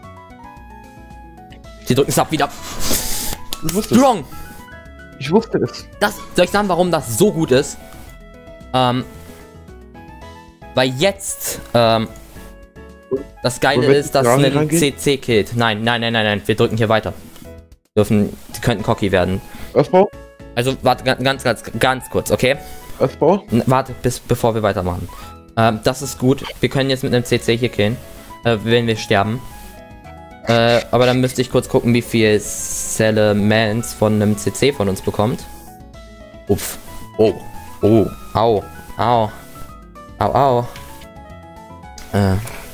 Die drücken es ab wieder. Ich wusste Strong! Es. Ich wusste es. Das, soll ich sagen, warum das so gut ist? Ähm, weil jetzt, ähm, das Geile ist, dass ein C C killt. Nein, nein, nein, nein, nein, wir drücken hier weiter. Dürfen, die könnten cocky werden. Earthbau? Also, warte, ganz, ganz, ganz kurz, okay? Earthbau? Warte, bis, bevor wir weitermachen. Ähm, das ist gut. Wir können jetzt mit einem C C hier killen, äh, wenn wir sterben. Äh, aber dann müsste ich kurz gucken, wie viel Salamence von einem C C von uns bekommt. Uff. Oh. Oh. Au. Au. Au, au. Äh.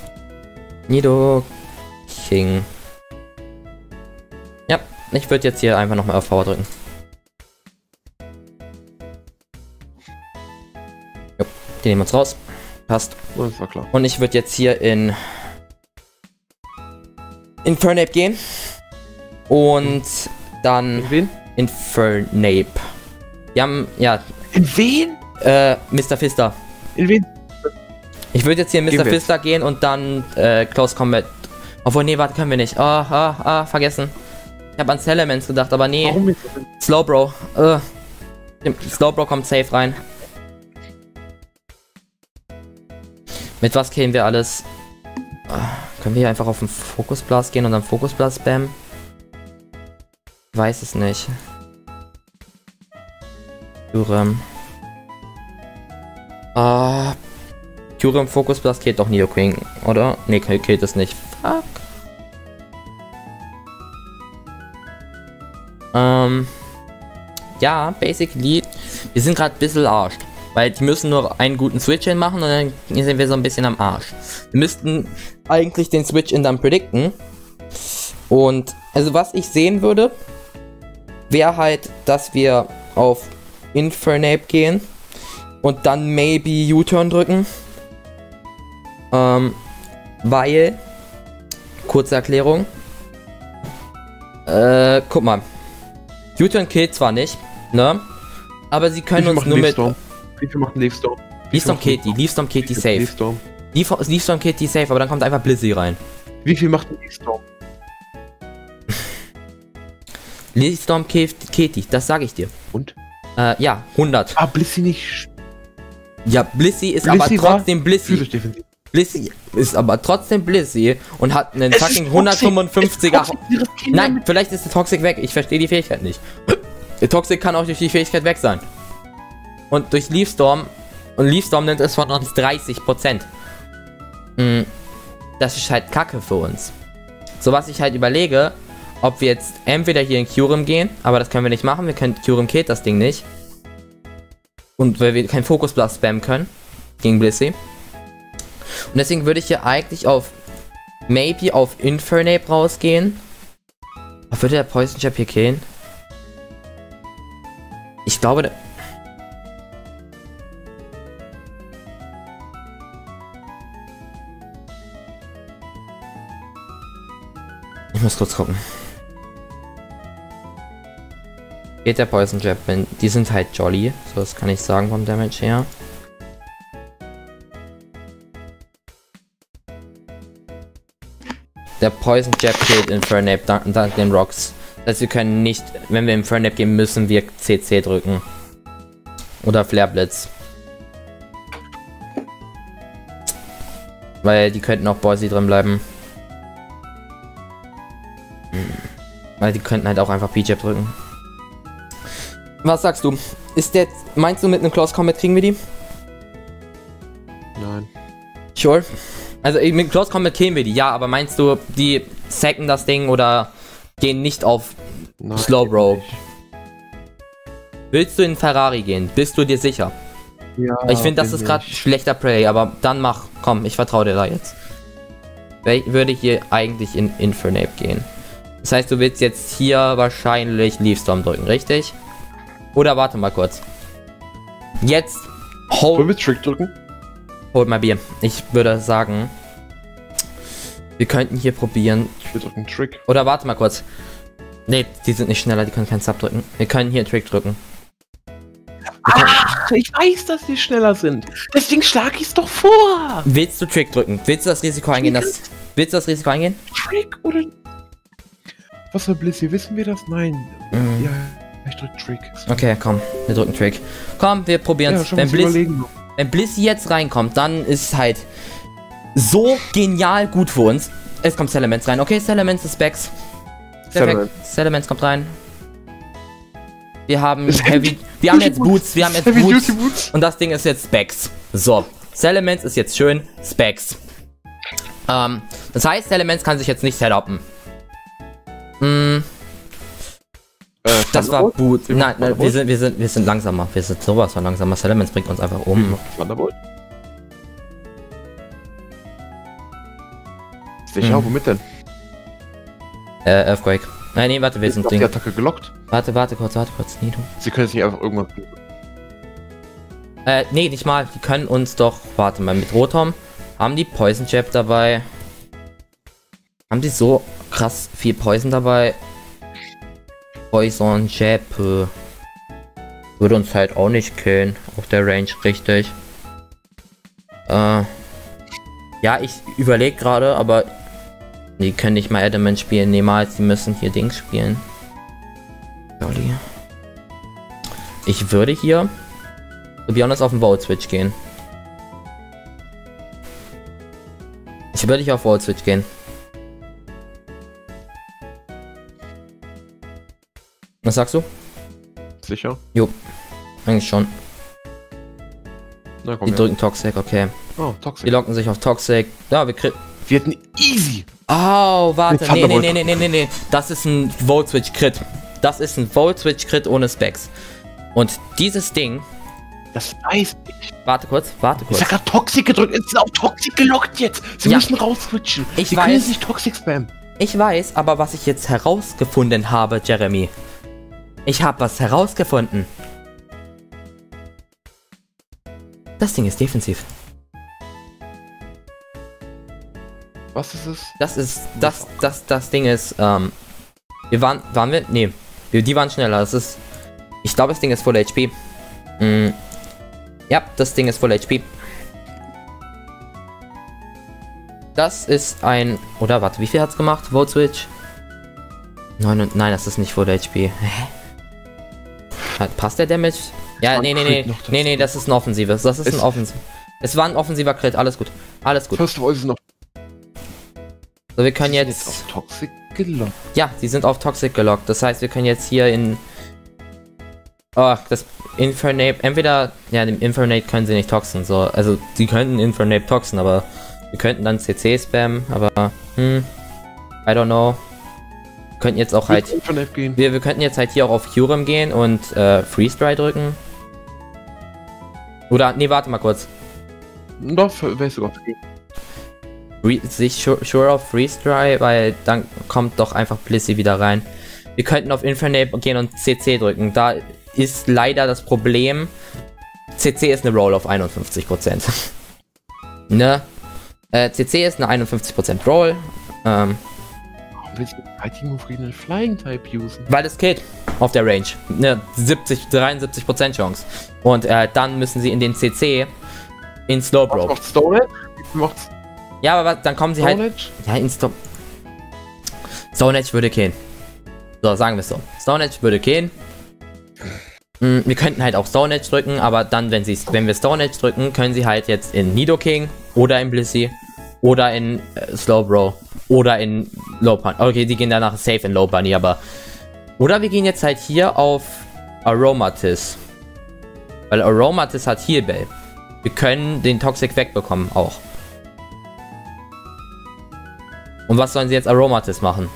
Nidoking. Ja, ich würde jetzt hier einfach nochmal auf V drücken. Jo, die nehmen wir uns raus. Passt. Das war klar. Und ich würde jetzt hier in Infernape gehen. Und dann... In wen? Infernape. Wir haben, ja... In wen? Äh, Mister Fister. In wen? Ich würde jetzt hier in Mister Fister gehen und dann äh, Close Combat. Obwohl, nee, warte, können wir nicht. Ah, oh, ah, oh, ah, oh, vergessen. Ich habe an Salamence gedacht, aber nee. Warum nicht? Slowbro. Äh, Slowbro kommt safe rein. Mit was killen wir alles? Uh, können wir hier einfach auf den Focus Blast gehen und dann Focus Blast spammen? Ich weiß es nicht. Kyurem. Ah. Uh, Kyurem Focus Blast killt doch Nidoking, oder? Ne, killt es nicht. Fuck. Ähm. Ja, basically. Wir sind gerade ein bisschen arscht. Weil die müssen nur einen guten Switch-In machen und dann sind wir so ein bisschen am Arsch. Wir müssten eigentlich den Switch-In dann predikten. Und, also was ich sehen würde, wäre halt, dass wir auf Infernape gehen und dann maybe U-Turn drücken. Ähm, weil, kurze Erklärung. Äh, guck mal. U-Turn killt zwar nicht, ne? Aber sie können uns nur mit... Wie viel macht ein Leafstorm? Leafstorm killt die, Leafstorm killt die safe. Leafstorm. Leafstorm killt die safe, aber dann kommt einfach Blissey rein. Wie viel macht ein Leafstorm? Leafstorm killt die, das sage ich dir. Und? Äh, ja, hundert. Ah, Blissey nicht. Ja, Blissey ist Blissey aber trotzdem Blissey. Blissey ist aber trotzdem Blissey und hat einen es fucking hundertfünfundfünfziger... Nein, mit. vielleicht ist der Toxic weg, ich verstehe die Fähigkeit nicht. Der Toxic kann auch durch die Fähigkeit weg sein. Und durch Leafstorm Und Leaf Dominant ist von uns dreißig Prozent. Mhm. Das ist halt Kacke für uns. So, was ich halt überlege, ob wir jetzt entweder hier in Kyurem gehen, aber das können wir nicht machen, wir können, Kyurem killt das Ding nicht. Und weil wir keinen Focus Blast spammen können, gegen Blissey. Und deswegen würde ich hier eigentlich auf, maybe auf Infernape rausgehen. Aber würde der Poison Jab hier killen? Ich glaube, der... Ich muss kurz gucken. Geht der Poison Jab, wenn die sind halt jolly, so das kann ich sagen vom Damage her. Der Poison Jab killt Infernape dank, dank den Rocks. Das heißt, wir können nicht, wenn wir Infernape gehen, müssen wir C C drücken. Oder Flare Blitz. Weil die könnten auch Boise drin bleiben. Weil die könnten halt auch einfach P-Jab drücken. Was sagst du? Ist der, meinst du mit einem Close Combat kriegen wir die? Nein. Sure. Also mit Close Combat killen wir die, ja, aber meinst du, die sacken das Ding oder gehen nicht auf Nein, Slow Row? Willst du in Ferrari gehen? Bist du dir sicher? Ja, Ich finde, das ist gerade schlechter Play, aber dann mach. Komm, ich vertraue dir da jetzt. Ich würde hier eigentlich in Infernape gehen. Das heißt, du willst jetzt hier wahrscheinlich Leafstorm drücken, richtig? Oder warte mal kurz. Jetzt Wollen wir hold, Trick drücken? hold mal Bier. Ich würde sagen, wir könnten hier probieren. Wir drücken Trick. Oder warte mal kurz. Ne, die sind nicht schneller, die können keinen Sub drücken. Wir können hier einen Trick drücken. Ach, ich weiß, dass die schneller sind. Deswegen schlag ich's doch vor. Willst du Trick drücken? Willst du das Risiko eingehen, dass... Willst du das Risiko eingehen? Trick oder... Was für Blissey, wissen wir das? Nein. Mhm. Ja, ich drück Trick. Okay, komm, wir drücken Trick. Komm, wir probieren es. Ja, wenn, Bliss, überlegen. wenn Blissey jetzt reinkommt, dann ist es halt so genial gut für uns. Es kommt Salamence rein. Okay, Salamence ist Specs. Perfekt. Salamence kommt rein. Wir haben Ist Heavy... Wir haben jetzt Boots, wir haben jetzt Heavy Boots. Duty Boots. Und das Ding ist jetzt Specs. So, Salamence ist jetzt schön Specs. Ähm, das heißt, Salamence kann sich jetzt nicht setupen. Mm, Äh, das war Thunderbolt? Boot. Wir Nein, machen nein, wir Thunderbolt? sind, wir sind, wir sind langsamer. Wir sind sowas von langsamer. Salamence bringt uns einfach um. Thunderbolt? Sicher, Mhm. womit denn? Äh, Earthquake. Nein, nee, warte, wir sind Ist die Ding. Attacke gelockt? Warte, warte kurz, warte kurz. Nee, du. Sie können jetzt nicht einfach irgendwas... Äh, nee, nicht mal. Die können uns doch. Warte mal, mit Rotom haben die Poison Jab dabei. Haben die so krass viel Poison dabei? Poison Jab äh, würde uns halt auch nicht killen. Auf der Range, richtig. Äh, ja, ich überlege gerade, aber die können nicht mal Adamant spielen. Niemals, die müssen hier Dings spielen. Jolly. Ich würde hier, to be honest, auf den Volt Switch gehen. Ich würde hier auf Volt Switch gehen. Was sagst du? Sicher? Jo, eigentlich schon. Na komm, Die ja. drücken Toxic, okay. Oh, Die Toxic. locken sich auf Toxic. Ja, wir kriegen. Wir hätten easy. Oh, warte. Mit Nee, nee, Thunderbolt. nee, nee, nee, nee, nee. Das ist ein Volt Switch Crit. Das ist ein Volt Switch Crit ohne Specs. Und dieses Ding. Das weiß ich. Warte kurz, warte Ich kurz. hab grad Toxic gedrückt. Jetzt sind auf Toxic gelockt jetzt. Sie Ja. müssen rausswitchen. Ich Sie können weiß. jetzt nicht Toxic spammen. Ich weiß, aber was ich jetzt herausgefunden habe, Jeremy. Ich habe was herausgefunden. Das Ding ist defensiv. Was ist es? Das ist, das, das, das Ding ist, ähm, wir waren, waren wir, nee, wir, die waren schneller, das ist, ich glaube, das Ding ist Full H P. Mm, ja, das Ding ist Full H P. Das ist ein, oder warte, wie viel hat's gemacht, Volt Switch? Nein, und, nein, das ist nicht Full H P. Hä? Hat- Passt der Damage? Ja, War nee, nee, ein nee, Crit noch dazu. nee, nee, das ist ein offensives, das ist ein Es- offensiv. Es war ein offensiver Crit, alles gut, alles gut. First of all, sie sind auf, So, wir können sie sind jetzt... auf Toxic gelockt. Ja, sie sind auf Toxic gelockt. Das heißt, wir können jetzt hier in Oh, das Infernape, entweder, ja, dem Infernape können sie nicht toxen, so, also, sie könnten Infernape toxen, aber wir könnten dann C C spammen, aber, hm, I don't know. Wir könnten jetzt auch halt, gehen. wir, wir könnten jetzt halt hier auch auf Kyurem gehen und, äh, Freeze Dry drücken. Oder, nee, warte mal kurz. Doch, weißt du Gott. Sich sure, sure auf Freeze Dry, weil dann kommt doch einfach Blissey wieder rein. Wir könnten auf Infernape gehen und C C drücken, da ist leider das Problem, C C ist eine Roll auf einundfünfzig Prozent. Ne? Äh, C C ist eine einundfünfzig Prozent Roll. Ähm, Warum willst du Fighting Move gegen den Flying Type usen? weil es killt auf der Range. Ne, siebzig, dreiundsiebzig Prozent Chance. Und äh, dann müssen sie in den C C in Slowbro. Macht Stone Edge? Macht's Ja, aber dann kommen sie Stone halt. Edge? Ja, in Stone. Stone Edge würde killen. So, sagen wir es so. Stone Edge würde killen. Mm, wir könnten halt auch Stone Edge drücken, aber dann, wenn, sie, wenn wir Stone Edge drücken, können sie halt jetzt in Nidoking oder in Blissey oder in äh, Slowbro oder in Low Bunny. Okay, die gehen danach safe in Low Bunny, aber. Oder wir gehen jetzt halt hier auf Aromatisse. Weil Aromatisse hat Heal Bell. Wir können den Toxic wegbekommen auch. Und was sollen sie jetzt Aromatisse machen?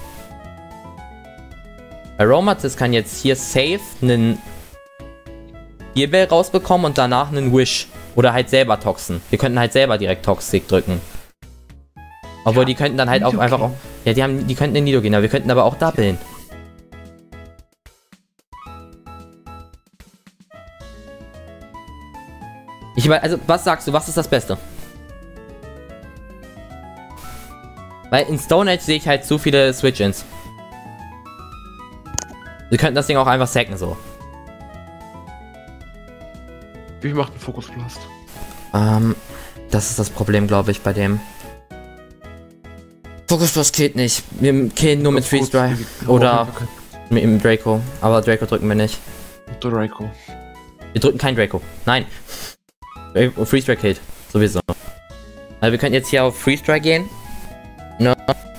Aromatisse kann jetzt hier safe einen Heal Bell rausbekommen und danach einen Wish. Oder halt selber toxen. Wir könnten halt selber direkt Toxic drücken. Obwohl ja, die könnten dann halt auch einfach auch. Ja, die haben. Die könnten in Nido gehen, aber wir könnten aber auch doublen. Ich meine, also was sagst du, was ist das Beste? Weil in Stone Age sehe ich halt zu viele Switch-Ins. Wir könnten das Ding auch einfach sacken so. Wie macht ein Focus Blast? Ähm, das ist das Problem, glaube ich, bei dem. Focus Blast killt nicht. Wir killen nur mit Freeze Dry. Oder mit dem Draco. Aber Draco drücken wir nicht. Draco. Wir drücken kein Draco. Nein. Freeze Dry killt. Sowieso. Also wir können jetzt hier auf Freeze Dry gehen. Ne?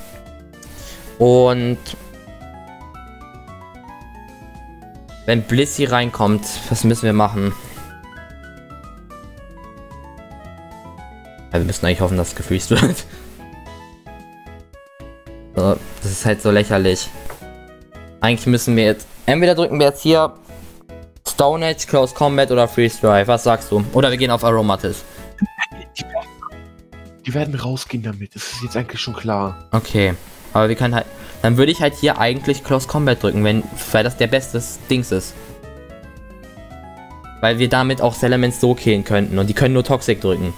Und wenn Blissey reinkommt, was müssen wir machen? Ja, wir müssen eigentlich hoffen, dass es gefreezed wird. So, das ist halt so lächerlich. Eigentlich müssen wir jetzt, entweder drücken wir jetzt hier Stone Edge, Close Combat oder Freeze Dry. Was sagst du? Oder wir gehen auf Aromatisse. Die werden rausgehen damit, das ist jetzt eigentlich schon klar. Okay, aber wir können halt, dann würde ich halt hier eigentlich Close Combat drücken, wenn, weil das der beste Dings ist. Weil wir damit auch Salamence so killen könnten und die können nur Toxic drücken.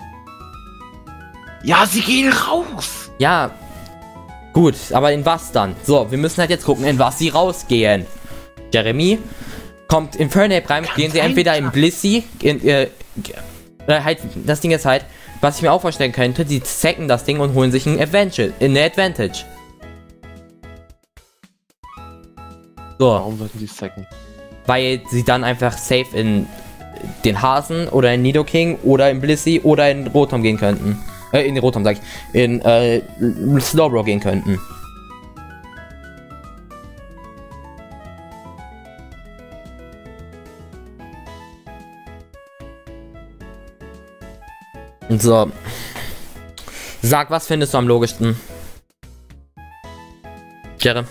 Ja, sie gehen raus! Ja, gut, aber in was dann? So, wir müssen halt jetzt gucken, in was sie rausgehen. Jeremy, kommt Infernape rein, Kann gehen sie entweder in Blissey, in, äh, äh, halt, das Ding ist halt, was ich mir auch vorstellen könnte, die sacken das Ding und holen sich ein Advantage, eine Advantage. So. Warum sollten sie sacken? Weil sie dann einfach safe in den Hasen oder in Nidoking oder in Blissey oder in Rotom gehen könnten. Äh, in Rotom sag ich. In, äh, Slowbro gehen könnten. So. Sag, was findest du am logischsten? Jerem.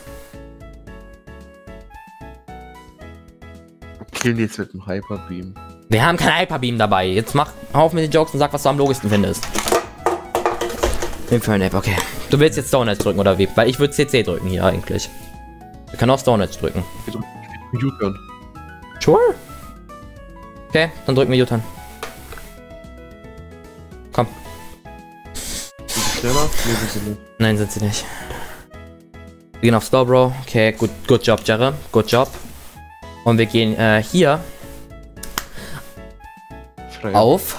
Killen jetzt mit dem Hyper Beam. Wir haben kein Hyper Beam dabei. Jetzt mach auf mit den Jokes und sag, was du am logischsten findest. Infernape, okay. Du willst jetzt Stone Edge drücken oder wie? Weil ich würde C C drücken hier eigentlich. Wir können auch Stone Edge drücken. U-Turn. Sure. Okay, dann drücken wir U-Turn. Komm. Sind sie schneller? Nee, sind sie nicht. Nein, sind sie nicht. Wir gehen auf Slowbro. Okay, gut, good job, Jerry. Good job. Und wir gehen äh, hier Frei. auf.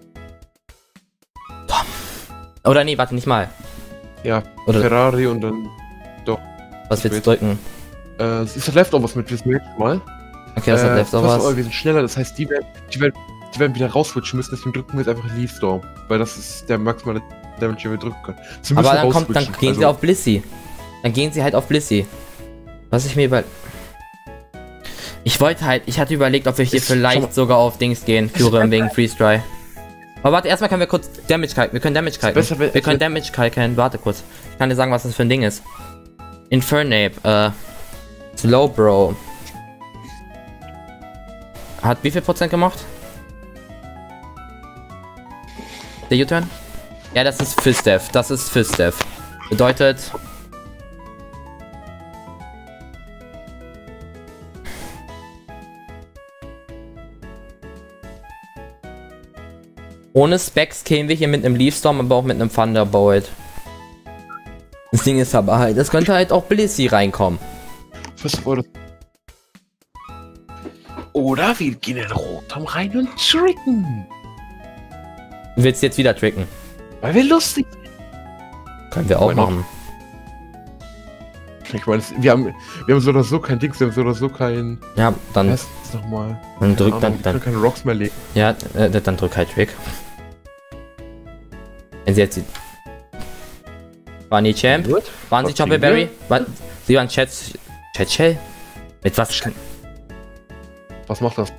Tom. Oder nee, warte, nicht mal. Ja, Oder Ferrari und dann. Doch. Was willst du drücken? Äh, es ist Leftovers mit, wissen wir jetzt mal. Okay, das äh, hat Leftovers. Wir sind schneller, das heißt, die werden, die werden, die werden wieder rauswitchen müssen, deswegen drücken wir jetzt einfach Leaf Storm. Weil das ist der maximale Damage, den wir drücken können. Sie Aber dann kommt, dann gehen also, sie auf Blissey. Dann gehen sie halt auf Blissey. Was ich mir über. Ich wollte halt, ich hatte überlegt, ob wir hier Ist vielleicht sogar auf Dings gehen, Kyurem wegen Freeze Dry. Aber warte, erstmal können wir kurz Damage kalken. Wir können Damage kalken. Besser, wir können Damage kalken. Warte kurz. Ich kann dir sagen, was das für ein Ding ist. Infernape, äh, Slowbro. Hat wie viel Prozent gemacht? Der U-Turn? Ja, das ist Fistef. Das ist Fistef. Bedeutet... Ohne Specs kämen wir hier mit einem Leafstorm, aber auch mit einem Thunderbolt. Das Ding ist aber halt, es könnte halt auch Blissey reinkommen. Was wurde? Oder wir gehen in Rotom rein und tricken. Du willst jetzt wieder tricken? Weil wir lustig sind. Können wir auch Why not? machen. Ich meine, wir haben, wir haben so oder so kein Dings, wir haben so oder so kein... Ja, dann, Was ist nochmal? dann drück, dann, Wir dann, können keine Rocks mehr legen. ja, äh, dann drück halt Trick. Wenn sie jetzt die... Waren die Champ? Gut. Waren sie Was Choppy kriegen wir? Berry? War, sie waren Chat... Chat Shell? Mit was? Was macht das?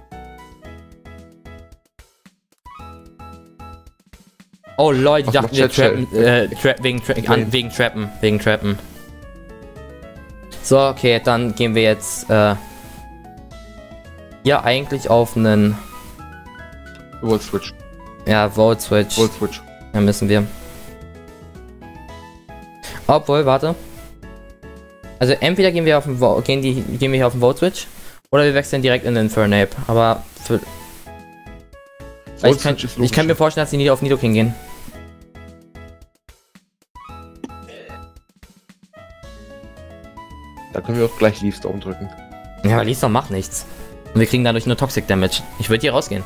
Oh Leute, ich Was dachte macht wir Chat Shell? trappen, äh, tra wegen, tra an, wegen Trappen, wegen Trappen. So, okay, dann gehen wir jetzt, äh, ja, eigentlich auf einen, Volt Switch. ja, Volt Switch. Volt Switch. Ja, müssen wir. Obwohl, warte. Also entweder gehen wir auf den Vo gehen die gehen wir hier auf den Volt Switch oder wir wechseln direkt in den Infernape. Aber für Weil ich, kann, ich kann mir vorstellen, dass die nie auf Nidoking gehen. Da können wir auch gleich Leafstorm drücken. Ja, aber Leafstorm macht nichts. Und wir kriegen dadurch nur Toxic Damage. Ich würde hier rausgehen.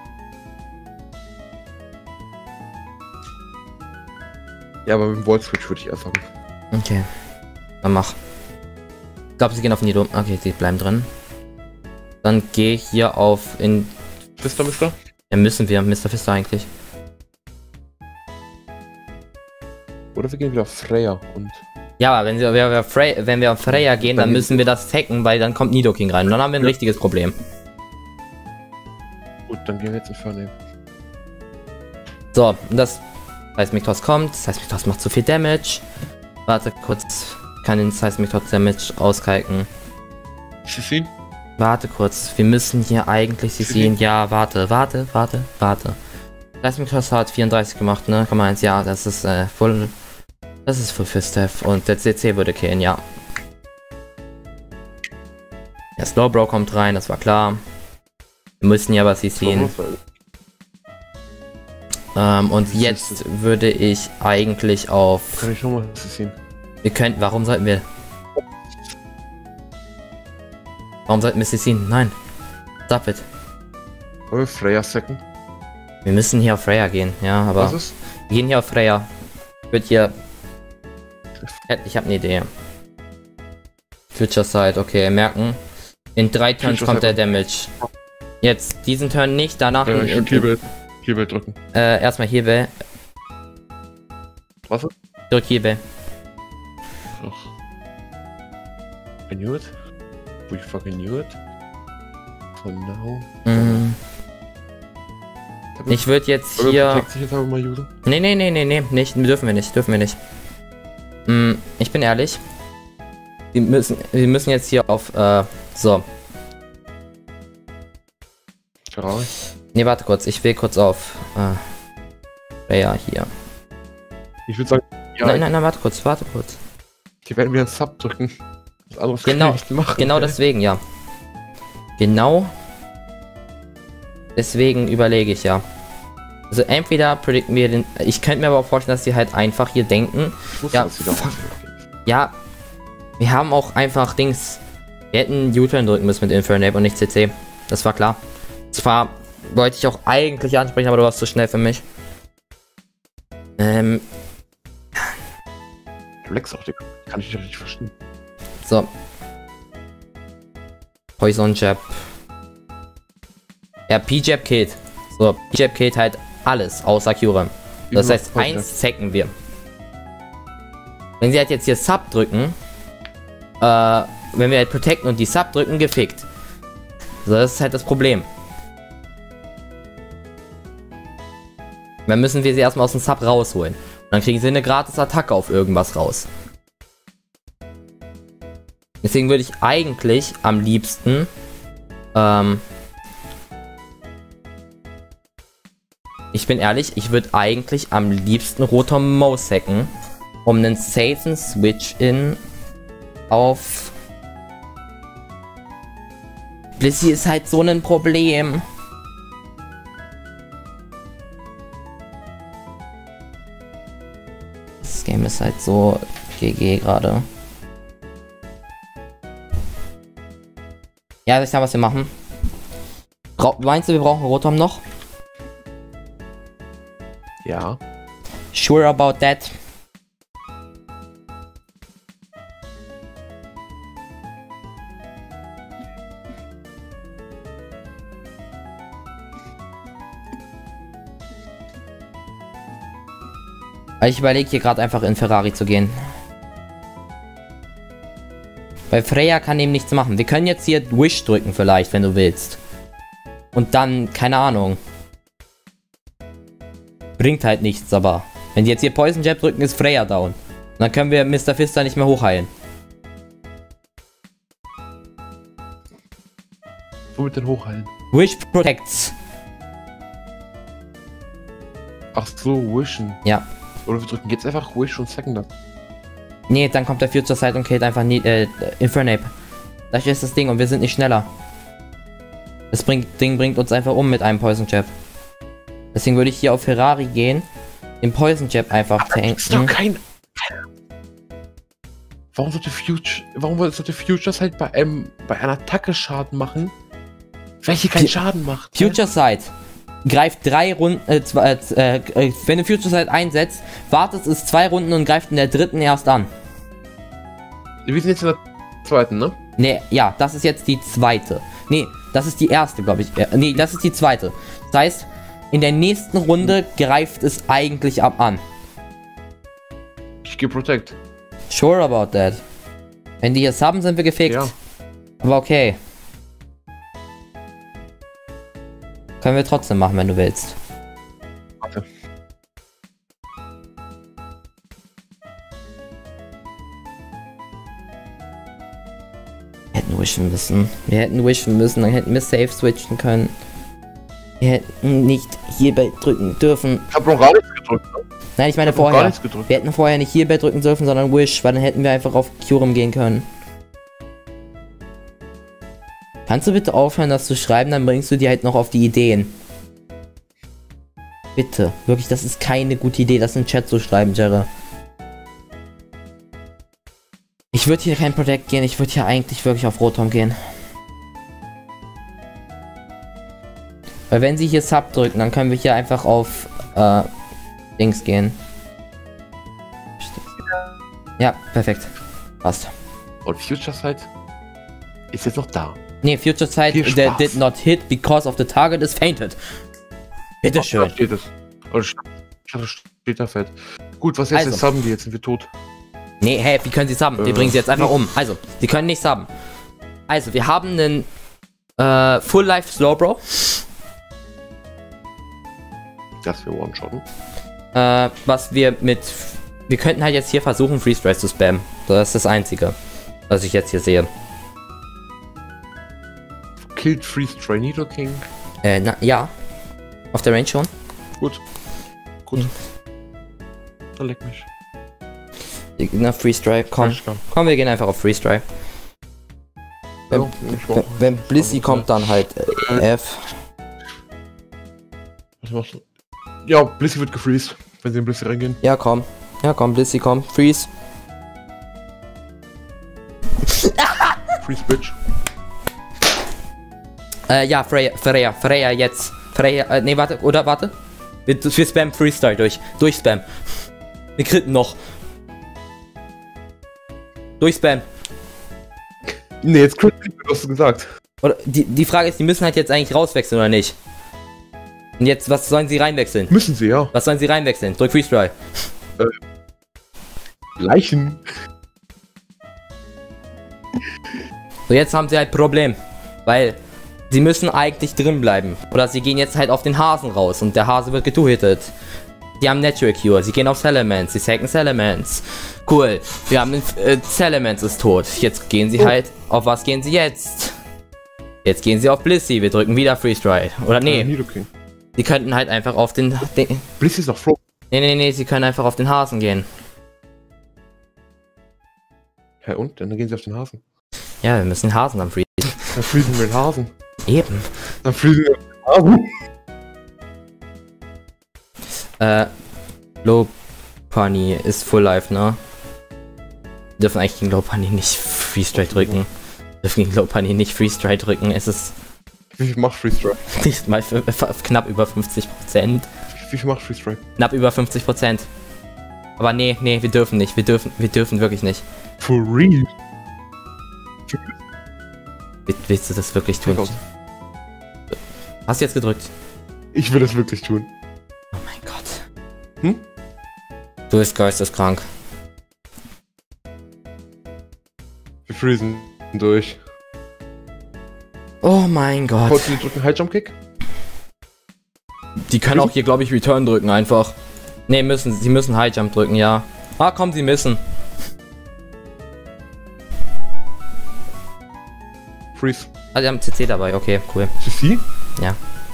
Ja, aber mit dem Volt Switch würde ich erst sagen. Okay. Dann mach. Ich glaube, sie gehen auf Nido. Okay, sie bleiben drin. Dann gehe ich hier auf in. Fister, Mister? Ja, müssen wir, Mister Fister eigentlich. Oder wir gehen wieder auf Freya und. Ja, aber wenn wir, wenn wir, Frey, wenn wir auf Freya gehen, dann müssen wir das hacken, weil dann kommt Nidoking rein. Und dann haben wir ein Ja. richtiges Problem. Gut, dann gehen wir jetzt in Infernape. So, und das Seismictoss kommt. Seismictoss macht zu viel Damage. Warte kurz. Ich kann den Seismictoss Damage auskalken. Sissin? Warte kurz. Wir müssen hier eigentlich sie sehen. Ja, warte, warte, warte, warte. Seismictoss hat vierunddreißig gemacht, ne? Komm mal eins, ja, das ist äh, voll. Das ist für Fistef und der C C würde killen, ja. Der Slowbro kommt rein, das war klar. Wir müssen ja was sie sehen. Ähm, und jetzt würde ich eigentlich auf. Kann ich nochmal Sissin? Wir könnten. Warum sollten wir. Warum sollten wir sie sehen? Nein. Stop it. Wollen wir Freya sacken? Wir müssen hier auf Freya gehen, ja, aber. Was ist? Wir gehen hier auf Freya. Ich würde hier. Ich habe eine Idee. Future Side, okay, merken. In drei Turns Future kommt der Side. Damage. Jetzt diesen Turn nicht, danach. Äh, ich in, würde Hebel, Hebel drücken. äh, erstmal Hebel. Was? Drück Hebel. Ach. I knew it. We fucking knew it. For now. Mm. Ich würde jetzt Oder hier. protect sich jetzt aber mal usen? Nee, nee, nee, nee, nee, nicht. Dürfen wir nicht, dürfen wir nicht. Mm, ich bin ehrlich. Wir müssen, wir müssen jetzt hier auf, äh, so. Ferrari? Nee, warte kurz, ich will kurz auf, äh, ja, hier. Ich würde sagen, ja, Nein, nein, nein, warte kurz, warte kurz. die werden wieder einen Sub drücken. Das anderes Genau, kann ich nicht machen. Genau deswegen, ja. Genau. Deswegen überlege ich ja. Also entweder predikten wir den. Ich könnte mir aber auch vorstellen, dass sie halt einfach hier denken. Ich wusste, Ja, dass sie da fuck. was- Ja, wir haben auch einfach Dings. Wir hätten U-Turn drücken müssen mit Infernape und nicht C C. Das war klar. Zwar wollte ich auch eigentlich ansprechen, aber du warst zu schnell für mich. Ähm, Du leckst auch, Digga. Kann ich nicht richtig verstehen. so. Poison Jab. Ja, P-Jab killt. So, P-Jab killt halt alles außer Kyurem. Das heißt, eins zacken wir. Wenn sie halt jetzt hier Sub drücken, äh, wenn wir halt protecten und die Sub drücken, gefickt. Also das ist halt das Problem. Dann müssen wir sie erstmal aus dem Sub rausholen. Und dann kriegen sie eine gratis Attacke auf irgendwas raus. Deswegen würde ich eigentlich am liebsten ähm, ich bin ehrlich, ich würde eigentlich am liebsten Rotom Mouse hacken, um einen safen Switch-In auf Blissey ist halt so ein Problem. Das Game ist halt so G G gerade. Ja, ich sag, was wir machen. Bra meinst du, wir brauchen Rotom noch? Ja. Sure about that. Ich überlege hier gerade einfach in Ferrari zu gehen. Weil Freya kann eben nichts machen. Wir können jetzt hier Wish drücken vielleicht, wenn du willst. Und dann, keine Ahnung. Bringt halt nichts, aber wenn die jetzt hier Poison Jab drücken, ist Freya down. Und dann können wir Mister Fister nicht mehr hochheilen. Womit denn hochheilen? Wish protects. Ach so, Wishen. Ja. Oder wir drücken jetzt einfach Wish und Second up. Nee, dann kommt der Future Sight und killt einfach nie, äh, Infernape. Das ist das Ding und wir sind nicht schneller. Das bringt, Ding bringt uns einfach um mit einem Poison Jab. Deswegen würde ich hier auf Ferrari gehen, den Poison Jab einfach tanken. Ist doch kein... Warum sollte Future... Warum sollte Future Sight bei einem... bei einer Attacke Schaden machen, welche keinen Schaden macht? Future Sight greift drei Runden, äh, zwei, äh, äh, wenn du Future Sight einsetzt, wartet es zwei Runden und greift in der dritten erst an. Wir sind jetzt in der zweiten, ne? Ne, ja, das ist jetzt die zweite. Ne, das ist die erste, glaube ich. Äh, ne, das ist die zweite. Das heißt, in der nächsten Runde greift es eigentlich ab an. Ich gehe Protect. Sure about that. Wenn die hier subben, sind wir gefickt. Ja. Aber okay. Können wir trotzdem machen, wenn du willst. Warte. Wir hätten wishen müssen. Wir hätten wishen müssen, dann hätten wir safe switchen können. Wir hätten nicht hierbei drücken dürfen. Ich hab noch gar nichts gedrückt. Ne? Nein, ich meine Ich hab noch vorher. gar nichts gedrückt. Wir hätten vorher nicht hierbei drücken dürfen, sondern Wish, weil dann hätten wir einfach auf Kyurem gehen können. Kannst du bitte aufhören, das zu schreiben, dann bringst du dir halt noch auf die Ideen. Bitte. Wirklich, das ist keine gute Idee, das in den Chat zu schreiben, Jerry. Ich würde hier kein Protect gehen, ich würde hier eigentlich wirklich auf Rotom gehen. Weil wenn sie hier Sub drücken, dann können wir hier einfach auf äh, Dings gehen. Ja, perfekt. Passt. Und Future Sight ist jetzt noch da. Ne, Future Sight, that did not hit because of the target is fainted. Bitteschön. Da steht es. Oder steht da fett. Gut, was jetzt? Also. Jetzt haben die, jetzt sind wir tot. Nee, hey, wie können sie subben? Wir Äh, bringen sie jetzt einfach um. Also, sie können nicht subben. Also, wir haben einen äh, Full Life Slowbro. Das wir One-Shotten. Äh, was wir mit... Wir könnten halt jetzt hier versuchen, Freeze Drive zu spammen. Das ist das Einzige, was ich jetzt hier sehe. Killed Freeze Trainito King. Äh, na, ja. Auf der Range schon. Gut. Gut. Hm. Dann leck mich. Na, Freeze Drive, komm. Komm, wir gehen einfach auf Freeze Drive. Wenn, Ja, wenn, wenn Blissey kommt, dann halt äh, F. Was machst du? Ja, Blissey wird gefreezed, wenn sie in Blissey reingehen. Ja, komm. Ja, komm, Blissey, komm. Freeze. Freeze, Bitch. Äh, ja, Freya, Freya, Freya, jetzt. Freya, äh, nee, warte, oder warte. Wir, wir spammen Freestyle durch. Durch Spam. Wir kritten noch. Durch Spam. Ne, jetzt crit, hast du gesagt. Oder, die, die Frage ist, die müssen halt jetzt eigentlich rauswechseln, oder nicht? Und jetzt, was sollen sie reinwechseln? Müssen sie, ja. Was sollen sie reinwechseln? Drück Freestyle. Äh. Leichen. So, jetzt haben sie halt Problem. Weil Sie müssen eigentlich drin bleiben. Oder sie gehen jetzt halt auf den Hasen raus und der Hase wird getuhitet. Die haben Natural Cure, sie gehen auf Salamence, sie sacken Salamence. Cool, wir haben äh, Salamence ist tot. Jetzt gehen sie oh. halt, auf was gehen sie jetzt? Jetzt gehen sie auf Blissey, wir drücken wieder Freeze Dry. Oder nee, äh, sie könnten halt einfach auf den... den Blissey ist doch Frozen. Nee, nee, nee, sie können einfach auf den Hasen gehen. Ja und? Dann gehen sie auf den Hasen. Ja, wir müssen den Hasen am Freeze. Dann freezen wir den Hasen. Eben. Dann freezen wir den Hasen. Äh, Low Pony ist Full Life, ne? Wir dürfen eigentlich gegen Low Pony nicht Freeze Dry drücken. Wir dürfen gegen Low Pony nicht Freeze Dry drücken. Es ist... Wie viel macht Freeze Dry? Nicht mal knapp über fünfzig Prozent. Wie viel macht Freeze Dry? Knapp über fünfzig Prozent. Aber nee, nee, wir dürfen nicht. Wir dürfen, wir dürfen wirklich nicht. For real? Willst du das wirklich tun? Hast du jetzt gedrückt? Ich will das wirklich tun. Oh mein Gott. Hm? Du bist geisteskrank. Wir freezen durch. Oh mein Gott. Wolltest du drücken High Jump Kick? Die können auch hier, glaube ich, Return drücken einfach. Ne, müssen. Sie müssen High Jump drücken, ja. Ah, komm, sie müssen. Freeze. Ah, sie haben C C dabei, okay, cool. C C? Ja.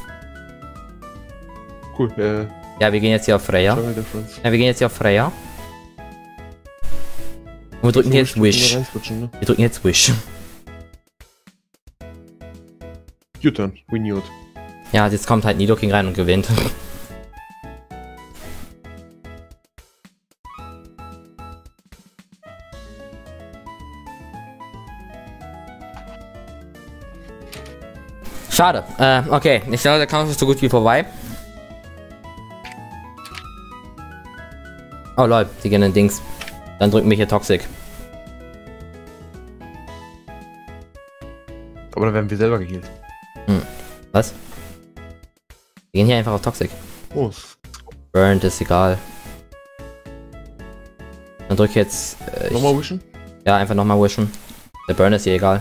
Cool, äh. Ja, wir gehen jetzt hier auf Freya. Ja, wir gehen jetzt hier auf Freya. Und wir drücken hier jetzt Wish. Ne? Wir drücken jetzt Wish. U-Turn, win Ut. Ja, jetzt kommt halt Nidoking rein und gewinnt. Schade. Äh, okay. Ich glaube, der Kampf ist so gut wie vorbei. Oh lol, die gehen in Dings. Dann drücken wir hier Toxic. Aber dann werden wir selber geheilt. Hm. Was? Wir gehen hier einfach auf Toxic. Oh. Burnt ist egal. Dann drück jetzt. Äh, nochmal wishen? Ja, einfach nochmal wishen. Der Burn ist hier egal.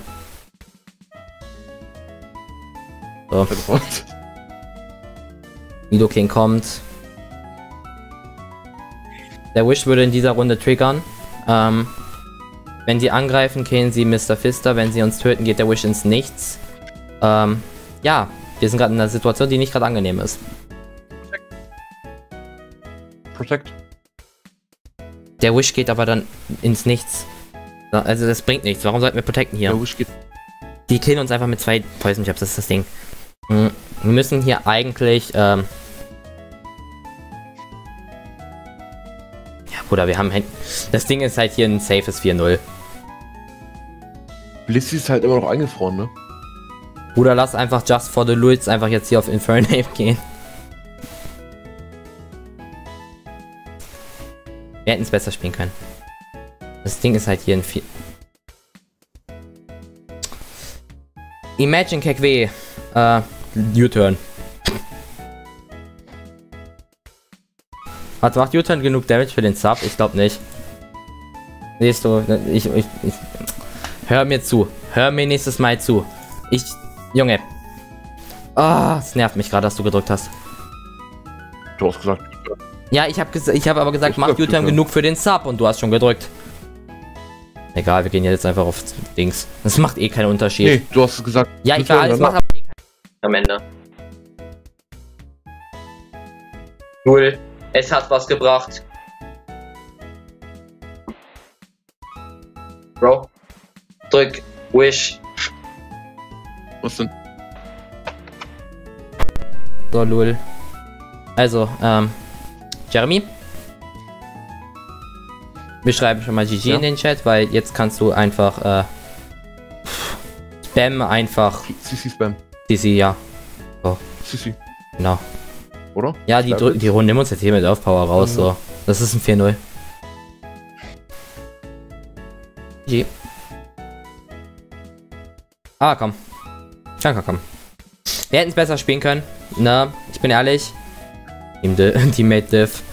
So. Nidoking kommt. Der Wish würde in dieser Runde triggern. Ähm, wenn sie angreifen, killen sie Mister Fister. Wenn sie uns töten, geht der Wish ins Nichts. Ähm, ja, wir sind gerade in einer Situation, die nicht gerade angenehm ist. Protect. Der Wish geht aber dann ins Nichts. Also das bringt nichts. Warum sollten wir protecten hier? Der Wish geht. Die killen uns einfach mit zwei Poison Jabs, das ist das Ding. Wir müssen hier eigentlich, ähm ja, Bruder, wir haben... Das Ding ist halt hier ein safes vier null. Blissey ist halt immer noch eingefroren, ne? Bruder, lass einfach Just for the Lulz einfach jetzt hier auf Infernape gehen. Wir hätten es besser spielen können. Das Ding ist halt hier ein vier... Imagine Kekwe. Äh, U-Turn. Was macht U-Turn genug Damage für den Sub? Ich glaube nicht. Siehst du, ich, ich, ich... Hör mir zu. Hör mir nächstes Mal zu. Ich... Junge. Ah, oh, es nervt mich gerade, dass du gedrückt hast. Du hast gesagt... Ja, ich habe ich hab aber gesagt, macht U-Turn genug für den Sub und du hast schon gedrückt. Egal, wir gehen jetzt einfach auf Dings. Das macht eh keinen Unterschied. Nee, du hast gesagt... Ja, ich weiß, es macht aber eh keinen Unterschied am Ende. Null. Es hat was gebracht. Bro. Drück. Wish. Was denn? So, Lul. Also, ähm... Jeremy? Wir schreiben schon mal G G ja. in den Chat, weil jetzt kannst du einfach, äh... Spam einfach... C C Spam. C C, ja. So. C C. Genau. Oder? Ja, die, die, die nehmen uns jetzt hier mit Earth Power raus, mhm. so. Das ist ein vier null. G G. Ah, komm. Danke, komm. Wir hätten es besser spielen können. Na, ich bin ehrlich. Team De Teammate Div.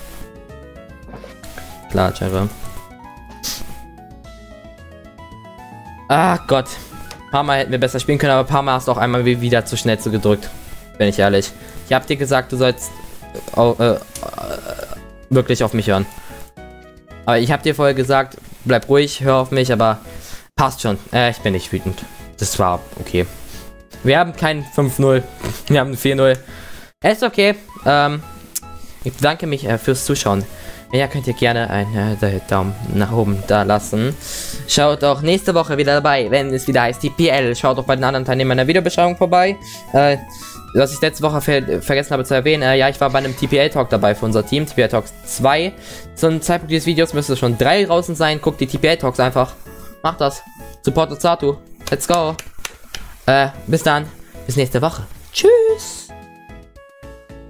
Klar, Jerry. Ah, Gott. Ein paar Mal hätten wir besser spielen können, aber ein paar Mal hast du auch einmal wieder zu schnell zu gedrückt. Bin ich ehrlich. Ich hab dir gesagt, du sollst äh, äh, äh, wirklich auf mich hören. Aber ich hab dir vorher gesagt, bleib ruhig, hör auf mich, aber passt schon. Äh, ich bin nicht wütend. Das war okay. Wir haben kein fünf null. Wir haben vier null. Ist okay. Ähm, ich bedanke mich äh, fürs Zuschauen. Ja, könnt ihr gerne einen äh, Daumen nach oben da lassen. Schaut auch nächste Woche wieder dabei, wenn es wieder heißt T P L. Schaut auch bei den anderen Teilnehmern in der Videobeschreibung vorbei. Äh, was ich letzte Woche ver vergessen habe zu erwähnen, äh, ja, ich war bei einem T P L-Talk dabei für unser Team, T P L-Talks zwei. Zum Zeitpunkt dieses Videos müsste schon drei draußen sein. Guckt die T P L-Talks einfach. Macht das. Supportet Satu. Let's go. Äh, bis dann. Bis nächste Woche. Tschüss.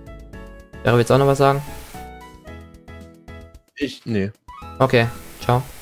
Wäre jetzt auch noch was sagen? Ich, nee. Okay, ciao.